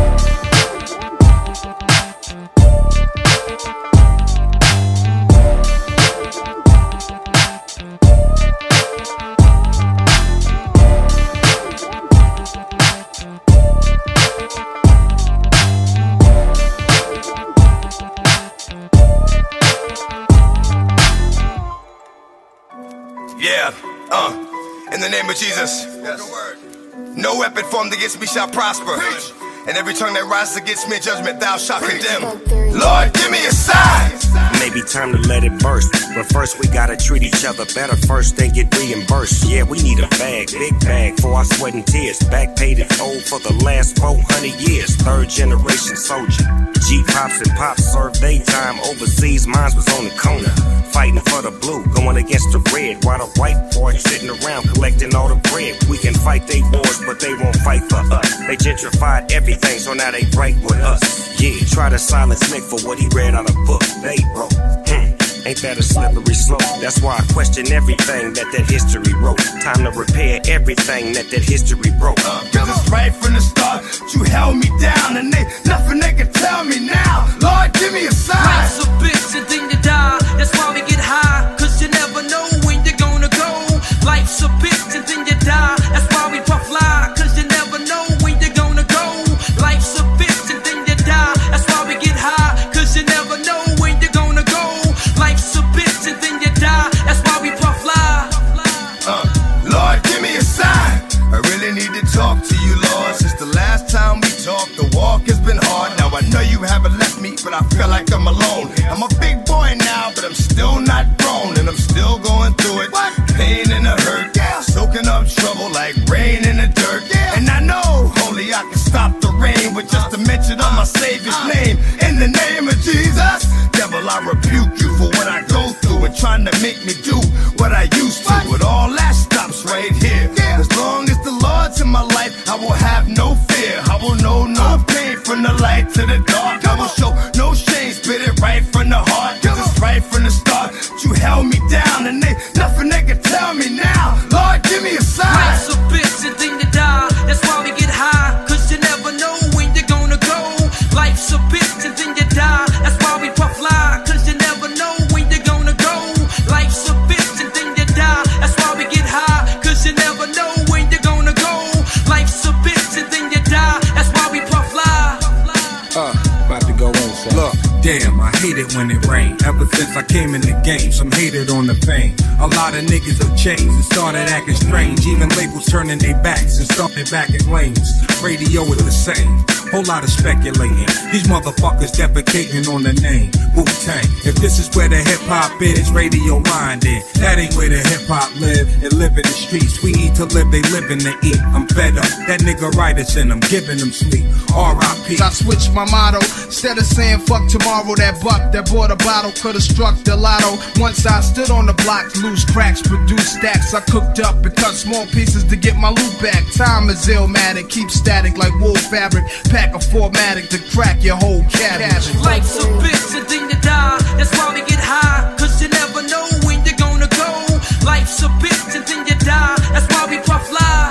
Yeah, uh, in the name of Jesus, no weapon formed against me shall prosper. And every tongue that rises against me in judgment, thou shalt condemn. Lord, give me a sign. Maybe time to let it burst. But first we gotta treat each other better first, then get reimbursed. Yeah, we need a bag, big bag for our sweat and tears. Back paid it old for the last four hundred years. Third generation soldier. G-pops and pops served daytime overseas. Mine was on the corner, fighting for the blue, going against the red. While the white boys sitting around collecting all the bread. We can fight they wars, but they won't fight for us. They gentrified everything, so now they right with us. Yeah, try to silence Nick for what he read on a book they wrote. Hmm. Ain't that a slippery slope? That's why I question everything that that history wrote. Time to repair everything that that history broke. Uh, Cause it's right from the start, you held me down, and they, nothing they can tell me now. Lord, give me a sign. Life's a bitch and then you die. That's why we get high, cause you never know when you're gonna go. Life's a bitch and then you die. That's why we puff fly, cause you never know when you're gonna go. Life's a bitch and then you die. That's why we get high, cause you never know when you're gonna go. Life's a bitch and then you die. That's why we puff fly. Uh, Lord, give me a sign. I really need to talk to you, Lord. Since the last time we talked, the walk has been hard. Now I know you haven't left me, but I feel like I'm alone. I'm a big boy now, but I'm still not grown, and I'm still going through it. Pain and the hurt, yeah. Soaking up trouble like rain in the dirt. Yeah. And I know only I can stop the rain with just a mention of my Savior's name. In the name of Jesus, devil, I rebuke you for what I go through and trying to make me do what I used to. But all that stops right here. As long as the Lord's in my life, I will have no fear. I will know no pain from the light to the dark. I will show no shame, spit it right from the heart. Cause it's right from the start. You held me down, and they, nothing they can tell me now. Lord, give me a sign. Life's a bitch and then you die. That's why we get high, cause you never know when you're gonna go. Life's a bitch and then you die. That's why we puff fly, cause you never know when you're gonna go. Life's a bitch and then you die. That's why we get high, cause you never know when you're gonna go. Life's a bitch and then you die. That's why we puff fly. Uh, about to go in, son. Look, damn, I hate it when it rains. Ever since I came in the game, some hated on the fame. A lot of niggas have changed and started acting strange. Even labels turning their backs and started back in lanes. Radio is the same, whole lot of speculating. These motherfuckers defecating on the name Wu-Tang. If this is where the hip-hop is, radio line then. That ain't where the hip-hop live and live in the streets. We eat to live, they living to eat. I'm fed up, that nigga writers in them, giving them sleep. R I P I switched my motto, instead of saying fuck tomorrow, that buck that bought a bottle could've struck the lotto. Once I stood on the block, loose cracks, produce stacks. I cooked up and cut small pieces to get my loot back. Time is illmatic, keep static like wool fabric. Pack a formatic to crack your whole cabbage. Life's a bitch and then you die. That's why we get high, cause you never know when you're gonna go. Life's a bitch and then you die. That's why we puff fly.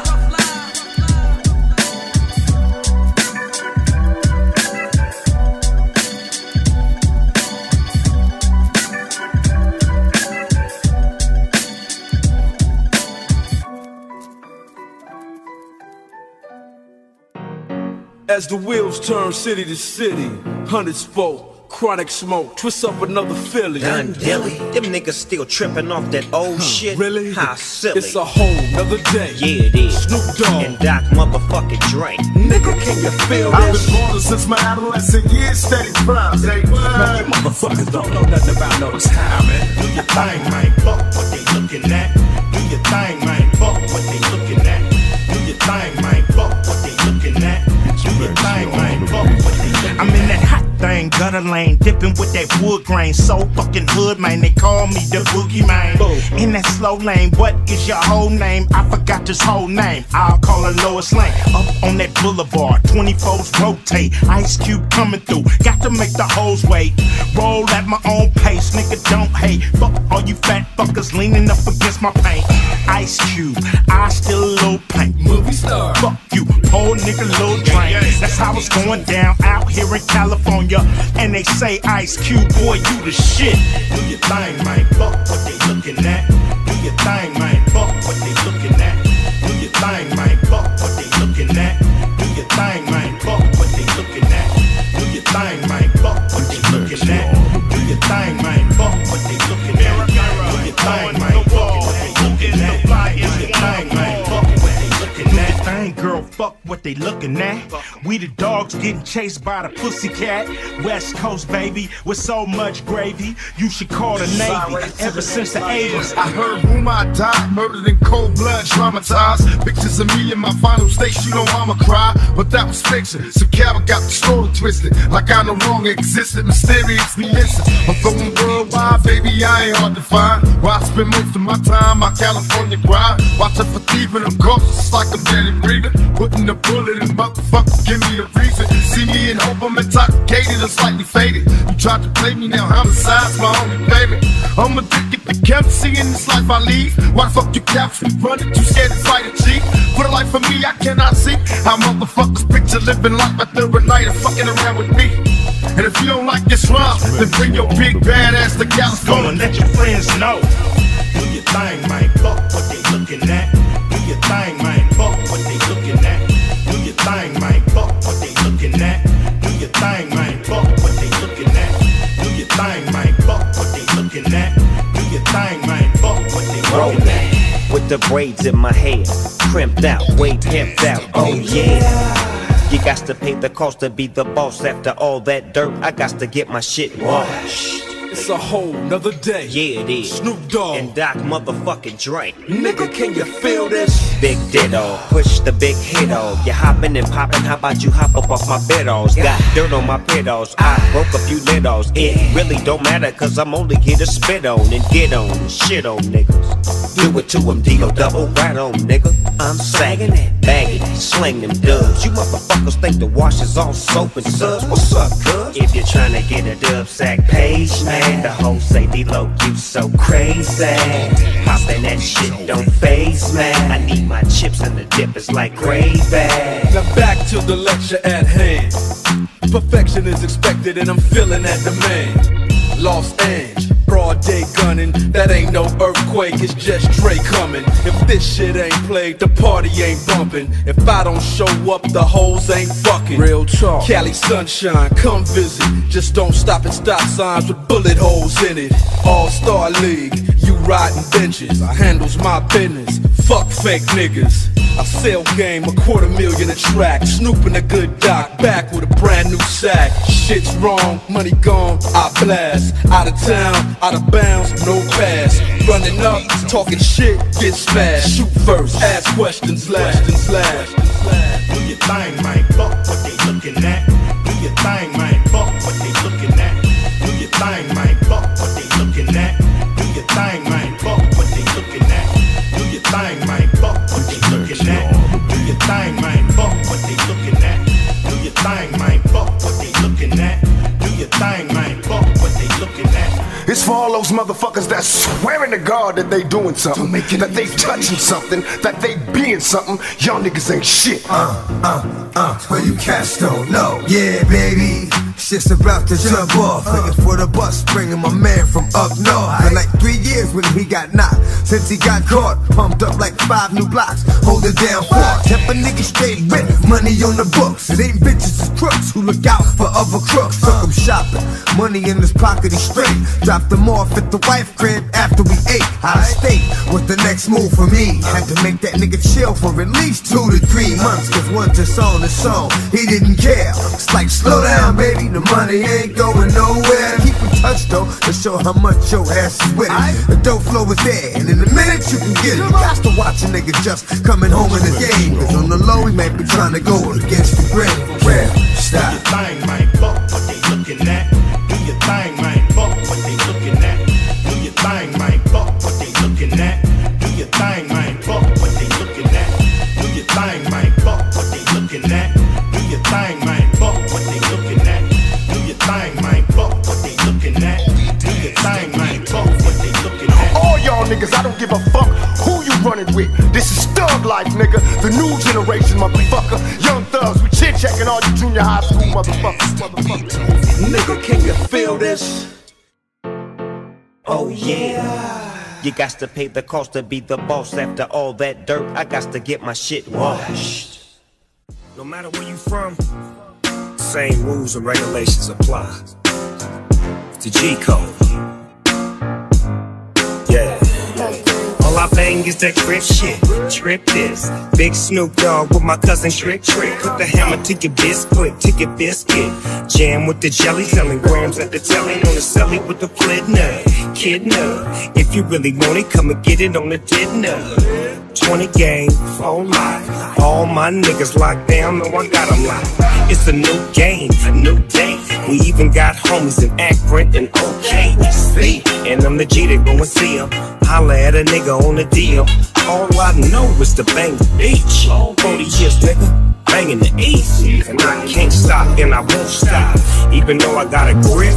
As the wheels turn city to city, hundreds folk, chronic smoke, twist up another Philly. Done dilly, them niggas still tripping off that old huh, shit. Really? How silly. It's a whole nother day. Yeah, it is. Snoop Dogg and Doc motherfucking Dre. Nigga, can you feel this? I've been born since my adolescent years, steady proud. Say what? Man, you motherfuckers don't know nothing about no time, man. Do your thing, man. Fuck what they looking at. Do your thing, man. Fuck what they looking at. Do your thing, man. Fuck what they looking at. Do your thing, man. Fuck what they looking at. I'm in that hot thing, gutter lane, dipping with that wood grain. So fucking hood, man. They call me the boogie man. In that slow lane, what is your whole name? I forgot this whole name. I'll call her Lois Lane. Up on that boulevard, twenty-fours rotate. Ice Cube coming through, got to make the hoes wait. Roll at my own pace, nigga, don't hate. Fuck all you fat fuckers leaning up against my paint. Ice Cube, I still a little paint. Movie star, fuck you, old nigga, little drain. That's how it's going down out here in California. And they say, Ice Cube, boy, you the shit. Do your thing, man, fuck what they looking at. Do your thing, man, fuck what they looking at. Do your thing, man, fuck what they looking at. Do your thing, man, fuck what they looking at. Do your thing, man, fuck what they looking at. Do your thing, man, fuck what they looking at. Do your thing, man, fuck what they looking at. Do your thing, man, fuck what they looking at. Thing, girl, fuck what they looking at. We the dogs getting chased by the pussycat. West Coast, baby, with so much gravy. You should call the Navy. Ever since the eighties, I heard rumor I died, murdered in cold blood, traumatized. Pictures of me in my final state, you know I'ma cry. But that was fiction. Some coward got the story twisted, like I no longer existed, mysteriously missing. I'm going worldwide, baby, I ain't hard to find. Why I spend most of my time, my California grind. Watching for thieving and ghosts, it's like I'm dead breathing. Putting a bullet in motherfuckers, give me a reason. See me in hope I'm intoxicated or slightly faded. You tried to play me, now homicide's my only payment. I'm addicted to chemistry in this life I lead. Why the fuck you capture me running, too scared to fight a G? For the life of me, I cannot see how motherfuckers picture living life after a night of fucking around with me. And if you don't like this rhyme, then bring your big bad ass to California. And let your friends know. Do your thing, man, fuck what they looking at. Do your thing, man, fuck what they looking at. Do your thing, man, fuck what they looking at. Do your thing, man, fuck what they looking at. Do your thing, man, fuck what they looking at. Do your thing, man, fuck what they looking at. With the braids in my hair, crimped out, way pimped out, oh yeah. You got to pay the cost to be the boss. After all that dirt, I got to get my shit washed. It's a whole nother day. Yeah, it is. Snoop Dogg and Doc motherfucking Dre. Nigga, can you feel this? Big ditto, push the big hit-o. You hopping and popping, how about you hop up off my beddos? Got dirt on my pedals, I broke a few lidos. It really don't matter, cause I'm only here to spit on and get on and shit on niggas. Do it to them, D O double, right on, nigga. I'm sagging it, bagging it, sling them dubs. You motherfuckers think the wash is all soap and suds. What's up, cuz? If you're trying to get a dub sack page, man, the hoes say D-Lo, you so crazy. Poppin' that shit don't faze, man. I need my chips and the dip is like gravy. Now back to the lecture at hand. Perfection is expected and I'm feeling that demand. Los Angeles, broad day gunning. That ain't no earthquake, it's just Dre coming. If this shit ain't played, the party ain't bumping. If I don't show up, the hoes ain't fucking. Real talk. Cali sunshine, come visit. Just don't stop at stop signs with bullet holes in it. All-Star League, you riding benches. I handles my business. Fuck fake niggas. I sell game, a quarter million a track. Snooping a good doc, back with a brand new sack. Shit's wrong, money gone, I blast. Out of town, out of bounds, no pass. Running up, talking shit, get smashed. Shoot first, ask questions last. last. Do your thing, man, fuck what they looking at. Do your thing, man, fuck what they looking at. Do your thing, man, fuck what they looking at. Do your thing, man, fuck what they looking at. Do your thing, man, fuck what they looking at. Do your thing, man, fuck what they looking at. Do your thing, man, fuck what they looking at. Do your thing, man, fuck what they looking at. It's for all those motherfuckers that swearing to God that they doing something, that they touching something, that they being something. Y'all niggas ain't shit. Uh, uh, uh, but you cats don't know. Yeah, baby, shit's about to jump off. Looking for the bus, bringing my man from up north. For like three years when he got knocked. Since he got caught, pumped up like five new blocks. Hold it down for kept a nigga straight with money on the books. It ain't bitches, it's crooks who look out for other crooks. Took him shopping, money in his pocket, he straight. Dropped them off at the wife crib after we ate. Out of state was the next move for me. Had to make that nigga chill for at least two to three months. Cause once it's on, it's on. He didn't care. It's like, slow down, baby. The money ain't going nowhere. Keep in touch though to show how much your ass is with it. The dope flow is there, and in a minute you can get it. You got to watch a nigga just coming home in the game. Cause on the low, he might be trying to go against the grain. Rare, stop. Do your thing, man, fuck what they looking at. Do your thing, man, fuck what they looking at. Do your thing, man, fuck what they looking at. Do your thing, man, fuck what they looking at. Do your thing, man, fuck what they looking at. Do your thing, man, fuck what they looking at. Do your thing, man, fuck what they looking at. Do your thing, man, fuck what they looking at. All y'all niggas, I don't give a fuck who you running with. This is thug life, nigga. The new generation, motherfucker. Young thugs, we chit checking all you junior high school motherfuckers, motherfuckers. Nigga, can you feel this? Oh yeah. You got to pay the cost to be the boss. After all that dirt, I got to get my shit washed. No matter where you from, same rules and regulations apply. It's the G code. Yeah. All I bang is that grip shit. Trip this. Big Snoop Dogg with my cousin Trick Trick. Put the hammer to your biscuit, to your biscuit. Jam with the jelly, selling grams at the telly. On the celly with the flit nut. Kid nut. If you really want it, come and get it on the dinner. twenty game, four life. All my niggas locked down, no I got them locked. It's a new game, a new day. We even got homies in Akron and O K C. And I'm the G to go and see him. Holla at a nigga on the deal. All I know is the bang the beach. forty years, nigga, banging the east. And I can't stop and I won't stop. Even though I got a grip,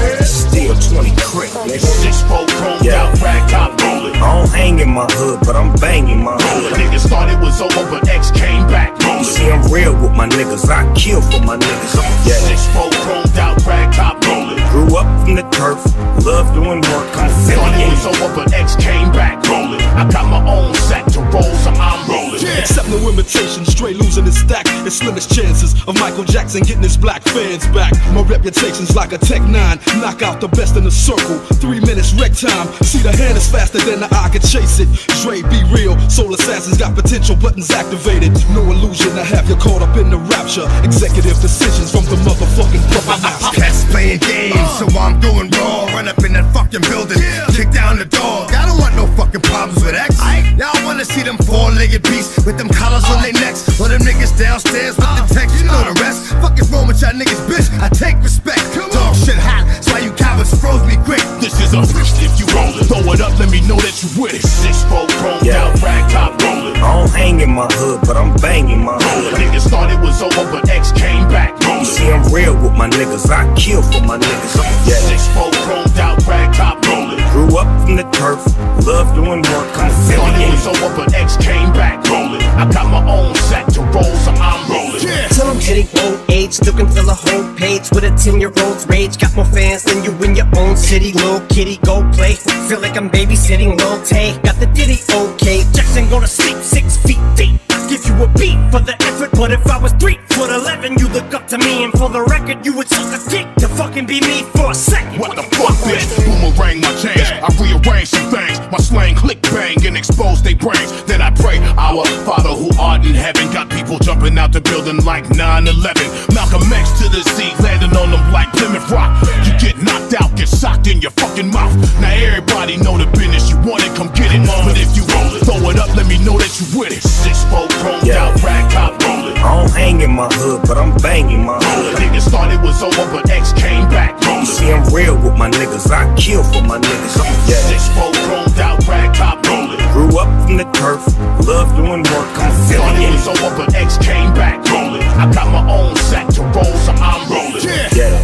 still twenty crit, nigga. Six four chromed out, rag top rolling. I don't hang in my hood, but I'm banging my hood. Niggas thought it was over, but X came back rolling. See, I'm real with my niggas, I kill for my niggas. Yeah. Six four chromed out, rag top rolling. Grew up from the turf, love doing work, I'm Thought it was over, but X came back rolling. I got my own set to roll, so I'm rolling. Yeah. Accept no imitation, straight losing his stack. It's slimmest chances of Michael Jackson getting his black fans back. My reputation's like a Tech nine, knock out the best in the circle. Three minutes wreck time, see the hand is faster than the eye can chase it. Dre be real, soul assassins got potential buttons activated. No illusion to have you caught up in the rapture. Executive decisions from the motherfucking brother. Cats playing games, so I'm doing raw. Run up in that fucking building, kick down the door. I don't want no fucking problems with X. Y'all wanna see them four-legged beasts with them collars on their necks, or them niggas downstairs with the text. You know the rest. Fuck is wrong with y'all niggas, bitch? I take respect. Dog shit hot, that's why you cowards froze me quick. This is a wrist if you rollin'. Throw it up, let me know that you with it. Six four chromed out, rag top rolling. I don't hang in my hood, but I'm banging my hood. Niggas thought it was over, but X came back rolling. See, I'm real with my niggas, I kill for my niggas. Yeah. Six four chromed out, rag top rolling. Grew up from the turf, love doing work, I'm Thought it was over, but X came back rolling. I got my own set to roll, so I'm rolling. Yeah. Till I'm hitting old age, still can fill a whole page with a ten-year-old's rage. Got more fans than you in your own city. Lil' kitty, go play. Feel like I'm babysitting Lil Tay. Got the ditty, okay. Jackson go to sleep six feet deep. Give you a beat for the effort, but if I was three foot eleven, you look up to me, and for the record, you would suck a dick to fucking be me for a second. What the fuck, bitch? Boomerang my change, I rearrange some things. My slang click bang and expose they brains. Then I pray, our Father who art in heaven. Got people jumping out the building like nine eleven. Malcolm X to the Z, landing on them like Plymouth Rock. You get knocked out, get socked in your fucking mouth. Now everybody know the business, you want it, come get it. But if you roll it, throw it up, let me know that you with it. Six four chromed out, rag top rolling. I don't hang in my hood, but I'm banging my hood. Niggas thought it was over, but X came back rolling. See, I'm real with my niggas, I kill for my niggas. Yeah. Six four chromed out, rag top rolling. Grew up from the turf, love doing work, I'm Thought it was over, but X came back rolling. I got my own set to roll, so I'm rolling. Yeah. yeah.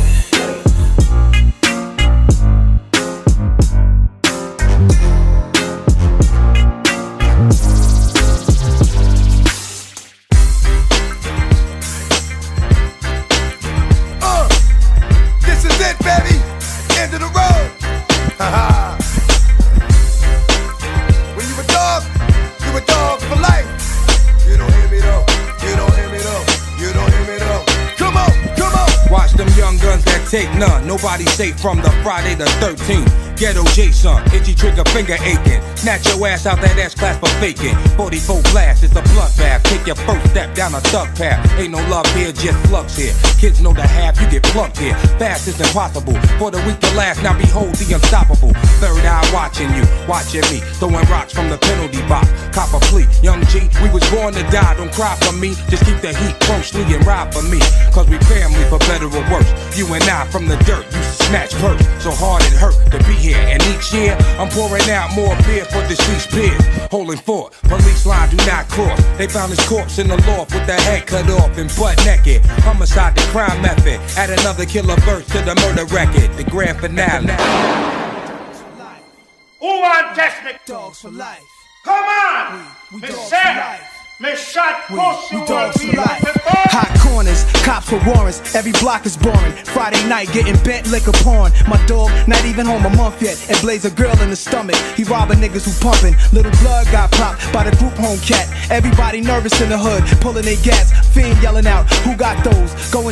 Take none, nobody safe from the Friday the thirteenth. Ghetto Jason, itchy trigger finger aching. Snatch your ass out that S-class for faking. forty-four blast, it's a bloodbath. Take your first step down a thug path. Ain't no love here, just flux here. Kids know the half, you get plucked here. Fast is impossible, for the weak to last. Now behold the unstoppable. Third eye watching you, watching me. Throwing rocks from the penalty box. Cop a plea, young G, we was born to die. Don't cry for me, just keep the heat closely and ride for me. Cause we family for better or worse. You and I from the dirt, used to snatch purse. So hard it hurt to be here. And each year, I'm pouring out more beer for deceased peers. Holding fort, police line do not cross. They found his corpse in the loft with the head cut off and butt naked. Homicide, the crime method. Add another killer verse to the murder record. The grand finale. Who want test me? Dogs for life. Come on! We, we me dogs say, for life. me shot We, push we you dogs will for be life. before. Hot corners, cops with warrants. Every block is boring. Friday night getting bent liquor porn. My dog not even home a month yet and blaze a girl in the stomach. He robbing niggas who pumping. Little blood got popped by the group home cat. Everybody nervous in the hood, pulling their gas. Fiend yelling out, who got those? Going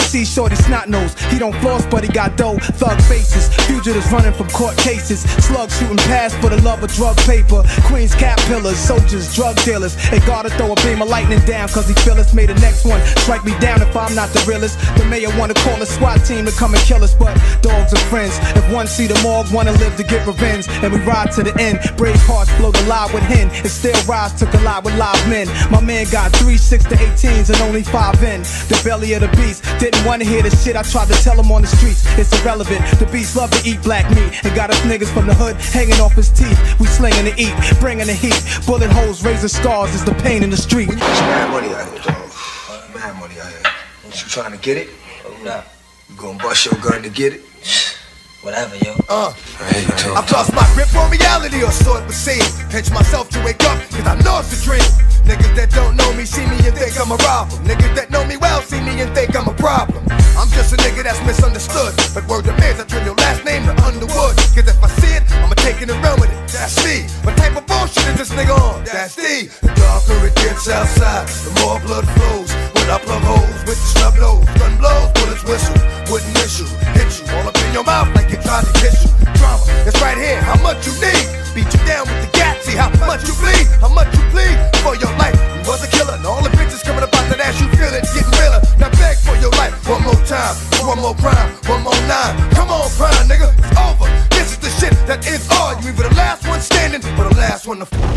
see shorty snot nose. He don't floss, but he got dough. Thug faces, fugitives running from court cases. Slugs shooting past for the love of drug paper. Queens cap pillars, soldiers, drug dealers. They gotta throw a beam of lightning down, cause he feel us. May the next one strike me down if I'm not the realest. The mayor wanna call a SWAT team to come and kill us, but dogs are friends. If one see the morgue, wanna live to get revenge. And we ride to the end. Brave hearts blow the lie with hen, and still rise to collide with live men. My man got three six to eighteens and only five in the belly of the beast. Didn't wanna hear the shit I tried to tell him on the streets. It's irrelevant. The beast love to eat black meat and got us niggas from the hood hanging off his teeth. We slinging to eat, bringing the heat. Bullet holes, razor scars is the pain in the street. It's mad money out here, dog. Mad money out here. What, you trying to get it? Nah. You gonna bust your gun to get it? Whatever, yo. Uh, I've lost my grip on reality, or so it would seem. Pinch myself to wake up, cause I know it's a dream. Niggas that don't know me see me and think I'm a robber. Niggas that know me well see me and think I'm a problem. I'm just a nigga that's misunderstood, but word to man, I turn your last name to Underwood. Cause if I see it, I'ma take it and run with it. That's me. What type of bullshit is this nigga on? That's D. The darker it gets outside, the more blood flows. When I plug holes with the snub nose, gun blows, bullets whistle, wouldn't miss you, hit you all up in your mouth like you tried to kiss you. Drama, it's right here. How much you need? Beat you down with the gat. See how much you bleed, how much you bleed for your life. You was a killer, and all the bitches coming up out that ass, you feel it, getting realer. Now beg for your life, one more time, one more crime, one more nine. Come on, crime, nigga, it's over. This is the shit that is all. You either the last one standing or the last one to fall.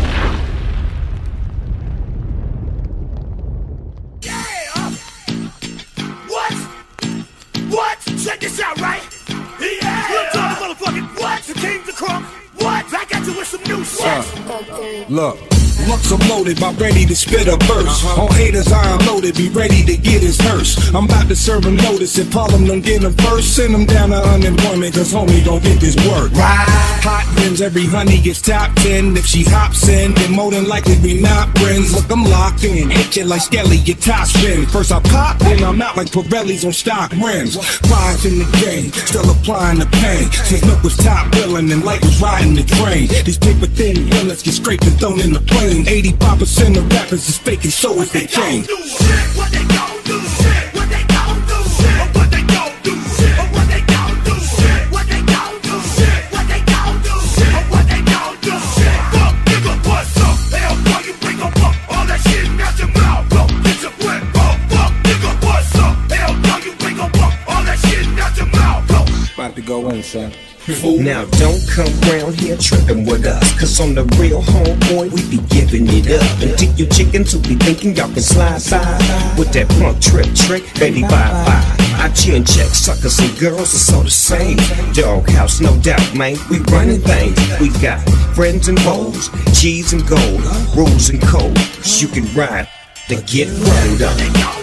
What? What? Check this out, right? Yeah! Look, tell the motherfucking what? The king, the crunk. What? Back at you with some new shit. Uh, look. Looks I'm loaded, about ready to spit a verse. Uh-huh. On haters I unloaded, be ready to get his hearse. I'm about to serve him notice, if Parliament get him first, send him down to unemployment, cause homie don't get this work. Right. Hot rims, every honey gets top ten. If she hops in, then more than likely we not friends. Look, I'm locked in, hit you like Skelly, your top spin. First I pop, then I'm out like Pirelli's on stock rims. Five in the game, still applying the pain. Since Nook was top billing and Light was riding the train. These paper thin villains get scraped and thrown in the plane. eighty-five percent of rappers is faking, so is they change. What they gon' do? What they gon' do? What they gon' do? What they gon' do? What they gon' do? What they gon' do? What they gon' do? Fuck nigga, what's up? Hell, boy, you bring up all that shit out your mouth. Go get your wet. Fuck nigga, what's up? Hell, boy, you bring up all that shit out your mouth. Go. About to go in, son. Now don't come round here tripping with us, cause on the real homeboy we be giving it up. Until you chickens who be thinking y'all can slide side with that punk trip trick, baby bye bye. I chin check suckers and girls are so the same. Doghouse, no doubt, man, we running things. We got friends and foes, cheese and gold, rules and codes. You can ride to get run up.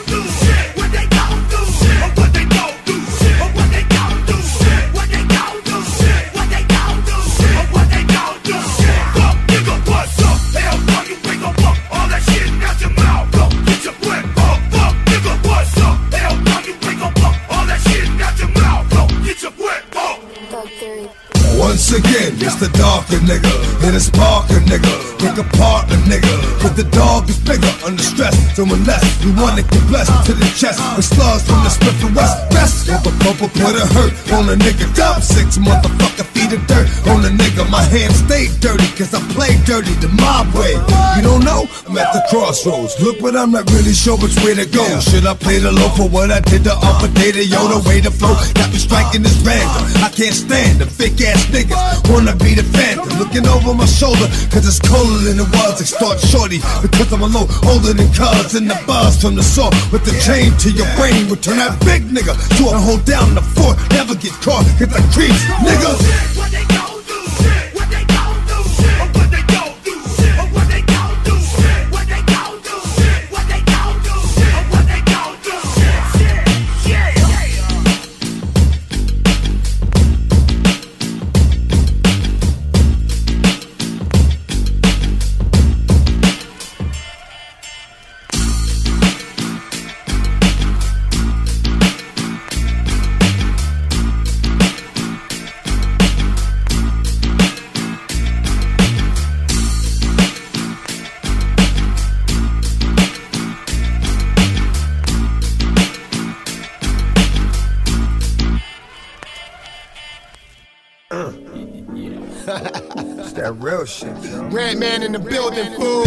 Once again, it's the darker nigga, and it's Parker nigga, pick apart a nigga, cause the dog is bigger under stress, so unless you want it to bless to the chest, with slugs from the Smith and West, best of a bumper put a hurt on a nigga, top six motherfucker feet of dirt on a nigga, my hands stay dirty, cause I play dirty the mob way, you don't know, I'm at the crossroads, look but I'm not really sure which way to go, should I play the low for what I did to offer data, yo the way to flow, got me striking this random, I can't stand the fake ass niggas, wanna be the phantom, looking over my shoulder, cause it's colder than it was, it start shorty, because I'm a low, older than cuz, and the buzz from the saw, with the chain to your brain, will turn that big nigga to a hold down the fort, never get caught, cause I creeps, nigga. What they gon' do? What they gon' do? What they gon' do? What they gon' do? What they gon' do? What they gon' do? What they gon' do? Yeah, yeah. It's that real shit, yo. Red man in the building, fool.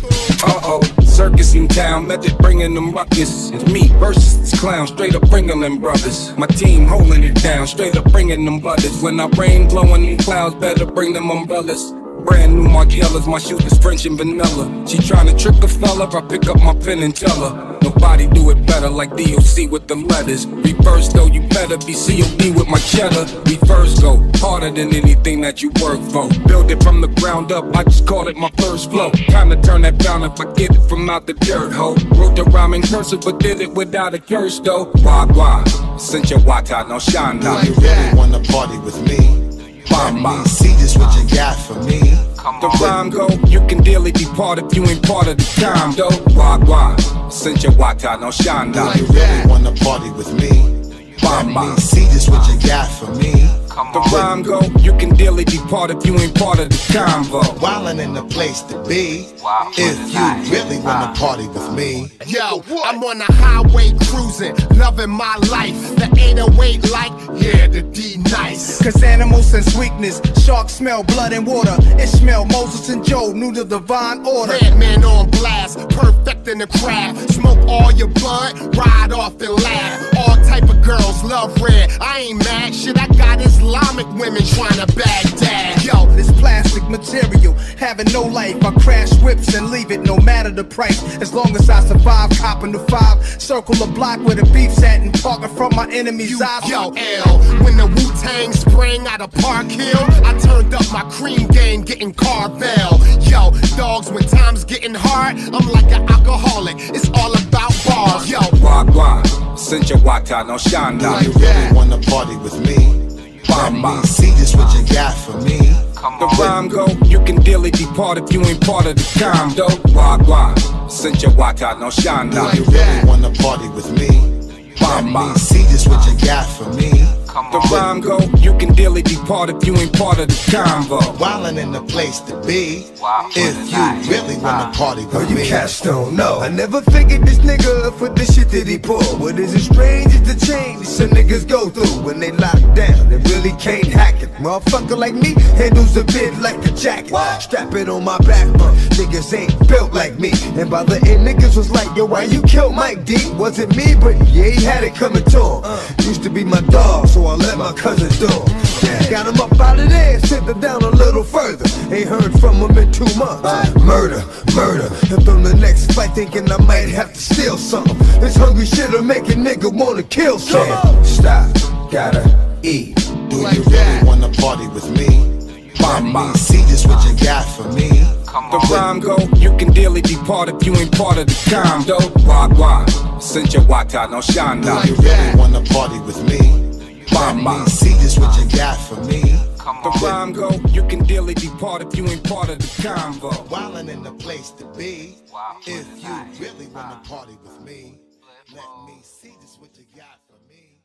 Uh-oh, circus in town, method bringing them ruckus. It's me versus this clown, straight up bringing them brothers. My team holding it down, straight up bringing them brothers. When I rain blowing in clouds, better bring them umbrellas. Brand new Margielas, my shoes is French and vanilla. She tryna trick a fella, I pick up my pen and tell her nobody do it better like D O C with the letters. Reverse though, you better be C O D with my cheddar. Reverse go, harder than anything that you work for. Build it from the ground up, I just call it my first flow. Time to turn that down if I get it from out the dirt hole. Wrote the rhyme in cursive but did it without a curse though. Wah wah, sent your wata no shine now. Do you really wanna party with me? Let me see just what you got for me. The rhyme go, you can dearly depart if you ain't part of the time though. Wah wah, sent your wata no shine now. Do you really wanna party with me? Let me see just what you got for me. The rhyme go, you can dearly depart if you ain't part of the convo. Wildin' in the place to be. If you really wanna party with me. Yo, I'm on the highway cruising, loving my life. The eight oh eight like, yeah, the D nice. Cause animals sense weakness, sharks smell blood and water. Ishmael, Moses and Job knew the divine order. Red man on blast, perfect in the craft. Smoke all your blood, ride off and laugh. All type of girls love red, I ain't mad. Shit, I got Islamic women trying to Baghdad. Yo, this plastic material, having no life. I crash whips and leave it, no matter the price. As long as I survive, copping the five. Circle the block where the beef's at and parking from my enemy's eyes. Yo, L, when the Wu-Tang sprang out of Park Hill, I turned up my cream game, getting Carvel. Yo, dogs, when time's getting hard, I'm like an alcoholic. It's all about bars. Yo, wah wah, sent your wata no shine now. Do you really wanna party with me? Let me see just what you got for me. The rhyme go, you can dearly depart if you ain't part of the time though. Wah wah, sent your wata no shine now. Do you really wanna party with me? Let me see just what you got for me. The rhyme go, you can dearly depart if you ain't part of the convo. Wildin' in the place to be. If you really wanna party with Oh, you me. cats don't know. I never figured this nigga for the shit that he pull. What is it strange is the change some niggas go through when they lock down. They really can't hack it. Motherfucker like me handles a bit like a jacket. Strap it on my back, but niggas ain't built like me. And by the end, niggas was like, yo, why you killed Mike D? Wasn't me, but yeah, he had it coming to him. Used to be my dog, so I let my cousin do him. Got him up out of there, sent him down a little further. Ain't heard from him in two months. Murder, murder. And on the next fight, thinking I might have to steal something. This hungry shit'll make a nigga wanna kill something. Stop, gotta eat. Do you really wanna party with me? Let me see just what you got for me. The rhyme go, you can dearly depart if you ain't part of the time though. Wah wah, sent your wata no shine now. Do you really wanna party with me? Let me see just what you got for me. The rhyme go, you can dearly depart if you ain't part of the convo. Wildin' in the place to be. If you really wanna party with me, let me see just what you got for me.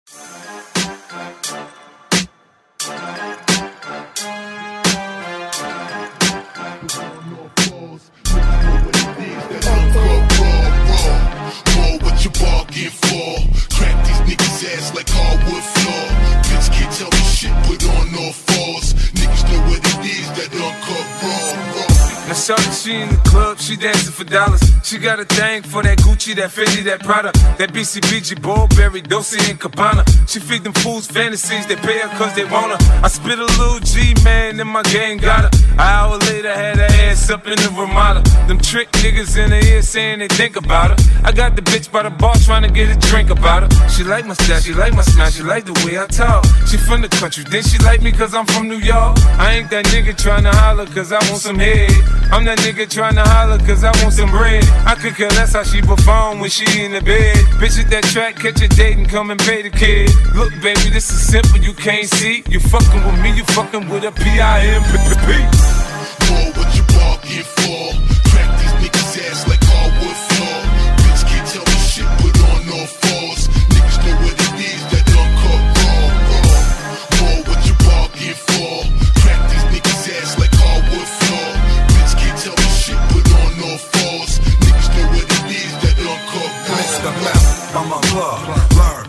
What you bargain for? Crack these niggas ass like hardwood floor. Bitch can't tell me shit, put on all fours. Niggas know what it is, that uncut raw, raw. Now shorty, she in the club, she dancing for dollars. She got a thing for that Gucci, that Fendi, that Prada, that B C B G, Burberry, Dolce and Gabbana. She feed them fools fantasies, they pay her cause they want her. I spit a little G, man, and my gang got her. An hour later, had her ass up in the Ramada. Them trick niggas in her ear saying they think about her. I got the bitch by the bar trying to get a drink about her. She like my style, she like my smile, she like the way I talk. She from the country, then she like me cause I'm from New York. I ain't that nigga trying to holler cause I want some head. I'm that nigga trying to holler cause I want some bread. I could care less how she perform when she in the bed. Bitch at that track, catch a date and come and pay the kid. Look baby, this is simple, you can't see. You fucking with me, you fucking with a P I M P. More what you bargain for. Crack these niggas ass like hardwood floor. Bitch can't tell me shit, put on all fours. Niggas know what it is, that uncut raw, raw. More what you bargain for. Crack these niggas ass like hardwood floor. Bitch can't tell me shit, put on all fours. Niggas know what it is, that uncut raw. Mix the map, I'm a love, learn to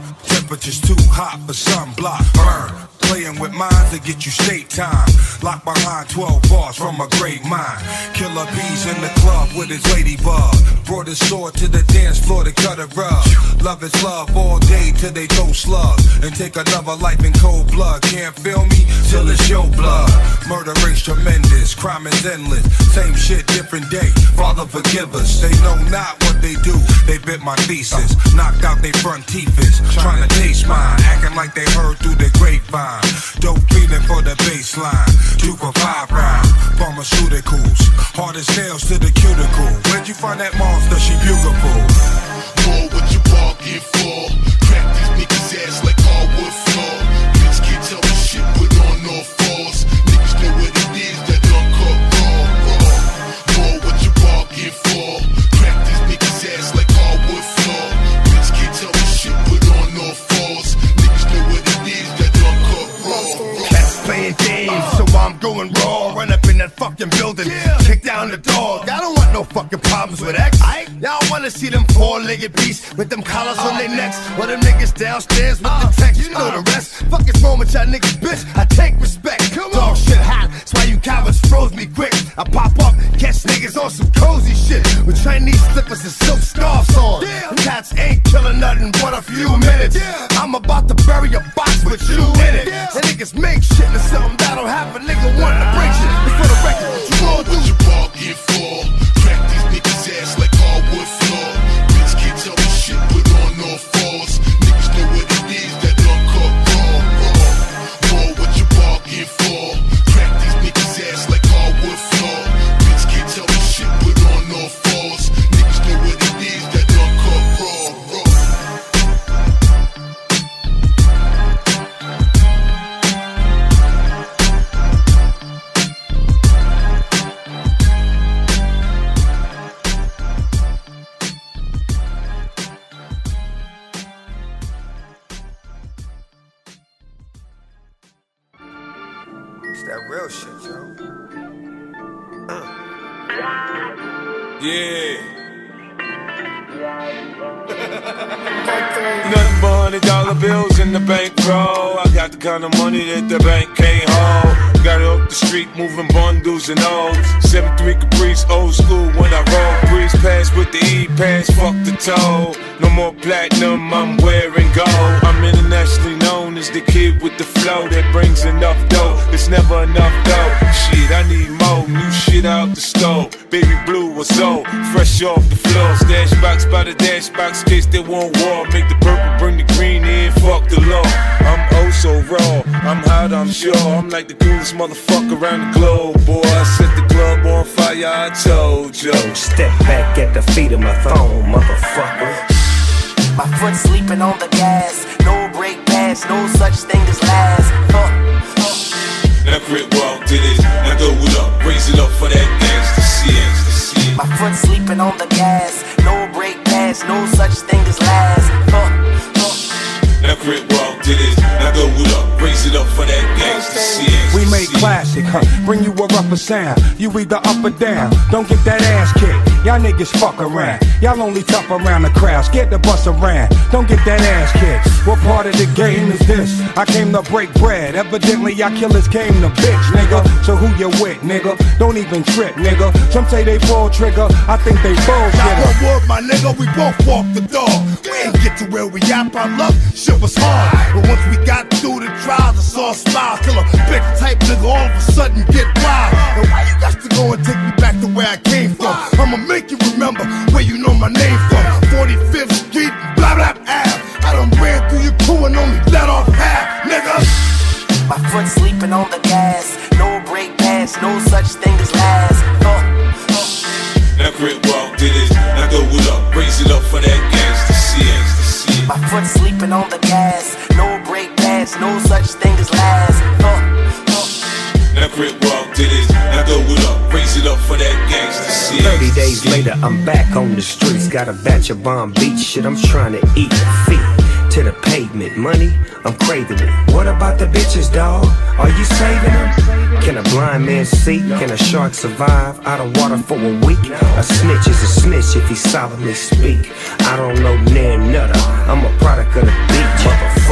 Temperature's too hot for sunblock. Burn. Playing with minds to get you state time. Locked behind twelve bars from a great mind. Killer bees in the club with his ladybug. Brought his sword to the dance floor to cut a rug. Love is love all day till they throw slugs. And take another life in cold blood. Can't feel me till it's your blood. Murder rate's tremendous, crime is endless. Same shit, different day. Father forgive us. They know not what they do. They bit my thesis. Knocked out they front teethers. Trying to taste mine. Acting like they heard through the grapevine. Dope feeling for the baseline. Two for five rounds. Pharmaceuticals. Hard as nails to the cuticle. Where'd you find that monster? She beautiful. More what you bargain for. Crack these niggas ass like hardwood floor. Bitch can't tell me shit, put on no falls. Niggas know what it is that done cut raw, raw. More what you bargain for. Crack these niggas ass like hardwood floor. Bitch can't tell me shit, put on no falls. Niggas know what it is that done cut raw, raw. Cats playing games, so I'm going raw. Run up in that fucking building, kick down the door. Y'all don't want no fucking problems with X. Y'all wanna see them four-legged beasts with them collars on their necks, or them niggas downstairs with the text. You know the rest. Fuck is wrong with y'all niggas, bitch? I take respect. Dog shit hot, that's why you cowards froze me quick. I pop up, catch niggas on some cozy shit with Chinese slippers and silk scarves on. Them cats ain't killing nothing but a few minutes. I'm about to bury a box with you in it. And niggas make shit to something that'll have a nigga want to break shit. It's for the record, what you gonna do? What you bargain for? Crack these niggas ass like hardwood floor. Bitch can't tell me shit, put on no falls. Niggas know what it is that done cut raw, raw. More what you bargain for? Crack these niggas ass like hardwood floor. Bitch can't tell me shit, put on no falls. Niggas know what it is that done cut raw, raw. It's that real shit, yo. Uh. Yeah. Nothing but hundred dollar bills in the bankroll. I got the kind of money that the bank can't hold. Got it off the street, moving bundles and O's. seven three Caprice, old school when I roll. Breeze pass with the E-pass, fuck the toll. No more platinum, I'm wearing gold. I'm internationally known as the kid with the flow that brings enough dough. It's never enough dough. Shit, I need more new shit out the stove. Baby blue or so, fresh off the floor. Stash box by the dash box, case they want war. Make the purple, bring the green in, fuck the law. I'm oh so raw, I'm hot, I'm sure. I'm like the coolest motherfucker around the globe, boy. I set the club on fire, I told you. Step back at the feet of my throne, motherfucker. My foot sleeping on the gas. No brake pass, no such thing as last. Huh. Now Crit walk to this, now throw it up, raise it up for that gangsta shit. My foot sleeping on the gas. No brake pass, no such thing as last. Huh. Now Crit walk to this, now throw it up, raise it up for that gangsta shit. We made classic, huh? Bring you a rougher sound. You either up or down. Don't get that ass kicked. Y'all niggas fuck around. Y'all only tough around the crowd. Scared to bust around. Don't get that ass kicked. What part of the game is this? I came to break bread. Evidently, y'all killers came to bitch, nigga. So who you with, nigga? Don't even trip, nigga. Some say they pull trigger. I think they bullshit. Now one word, my nigga, we both walk the dog. We ain't get to where we at by luck. Shit was hard. But once we got through the trials, I saw a smile. Kill a bitch type nigga all of a sudden get wild. And why you got to go and take me back to where I came from? I'ma make you remember where you know my name from. forty-fifth Street, blah blah Ave. I done ran through your crew and only let off half, nigga. My foot sleeping on the gas. No brake pass, no such thing as last. Huh. Now Crit walk to this, now throw it up, raise it up for that gangsta shit. My foot sleeping on the gas. No brake pass, no such thing as last. Huh. Now Crit walk to this, now throw it up, raise it up for that gangsta shit. Thirty days later, I'm back on the streets. Got a batch of bomb beach shit, I'm trying to eat. Feet to the pavement, money, I'm craving it. What about the bitches, dawg? Are you saving them? Can a blind man see? Can a shark survive out of water for a week? A snitch is a snitch if he solemnly speak. I don't know near nutter, I'm a product of the beach.